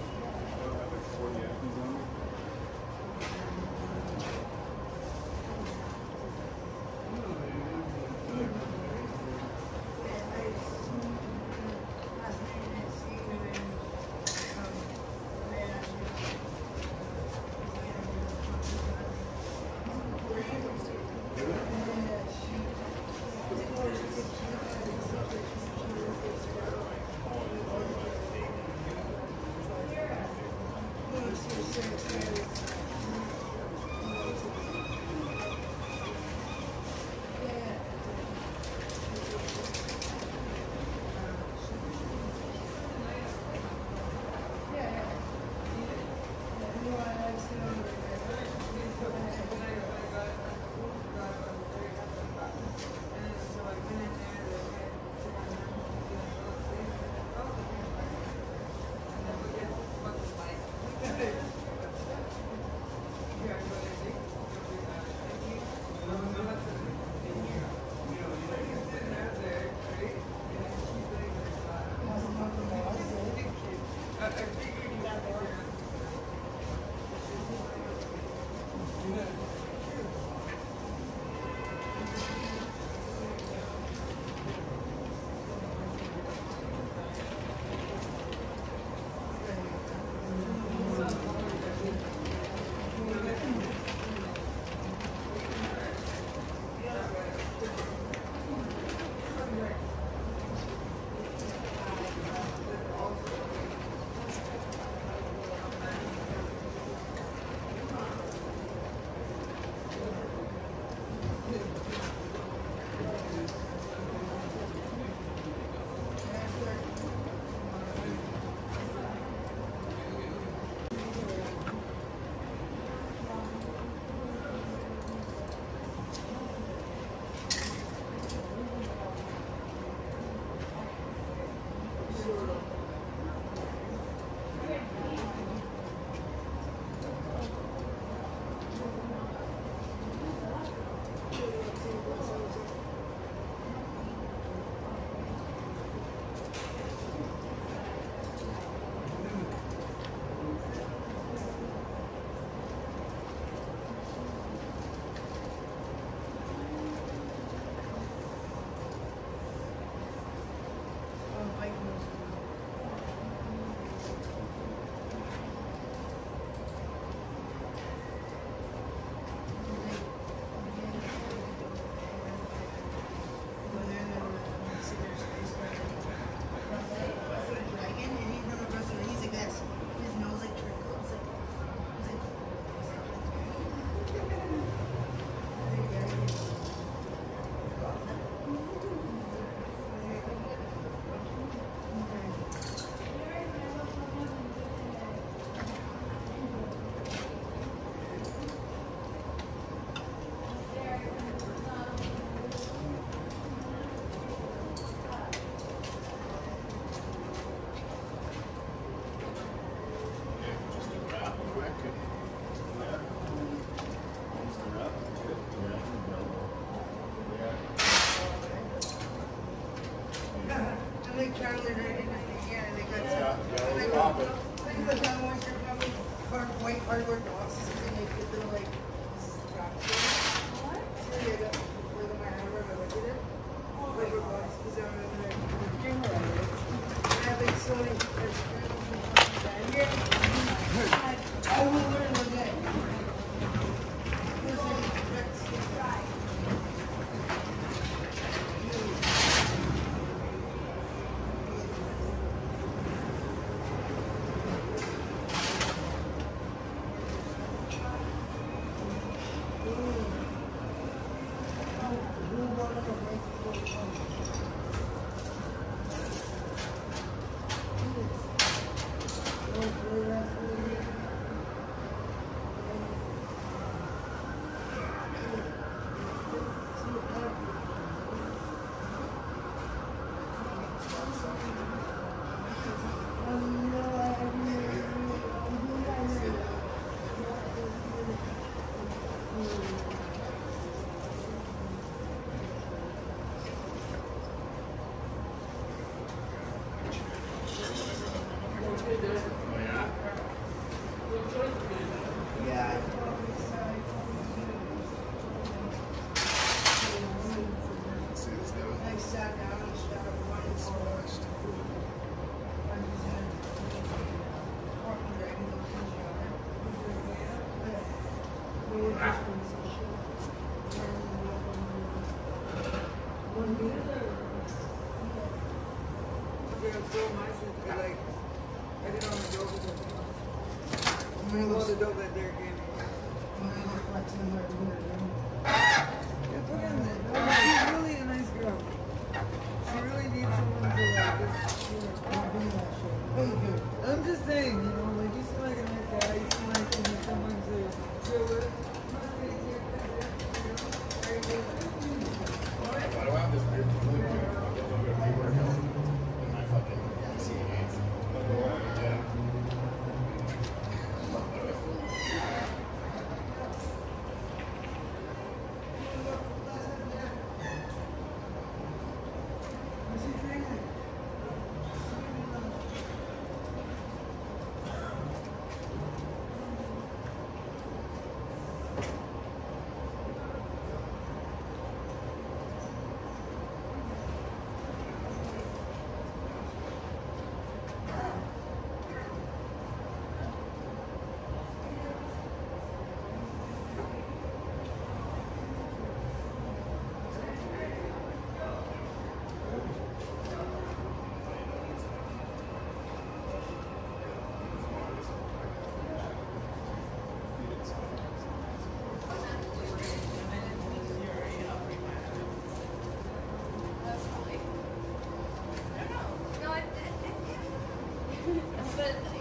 [SPEAKER 7] And then Charlie ran into me again, and they got white cardboard boxes, and they put them like, this is the traffic. What? Yeah, I got look at my hammer, I looked at it. Cardboard boxes are in there. And I have like so many. I will learn one day. I'm just saying, you know, like you seem like a nice guy, you seem like you need someone to chill with.
[SPEAKER 2] Why do I have this weird feeling in my fucking CNAs? Yeah.
[SPEAKER 10] But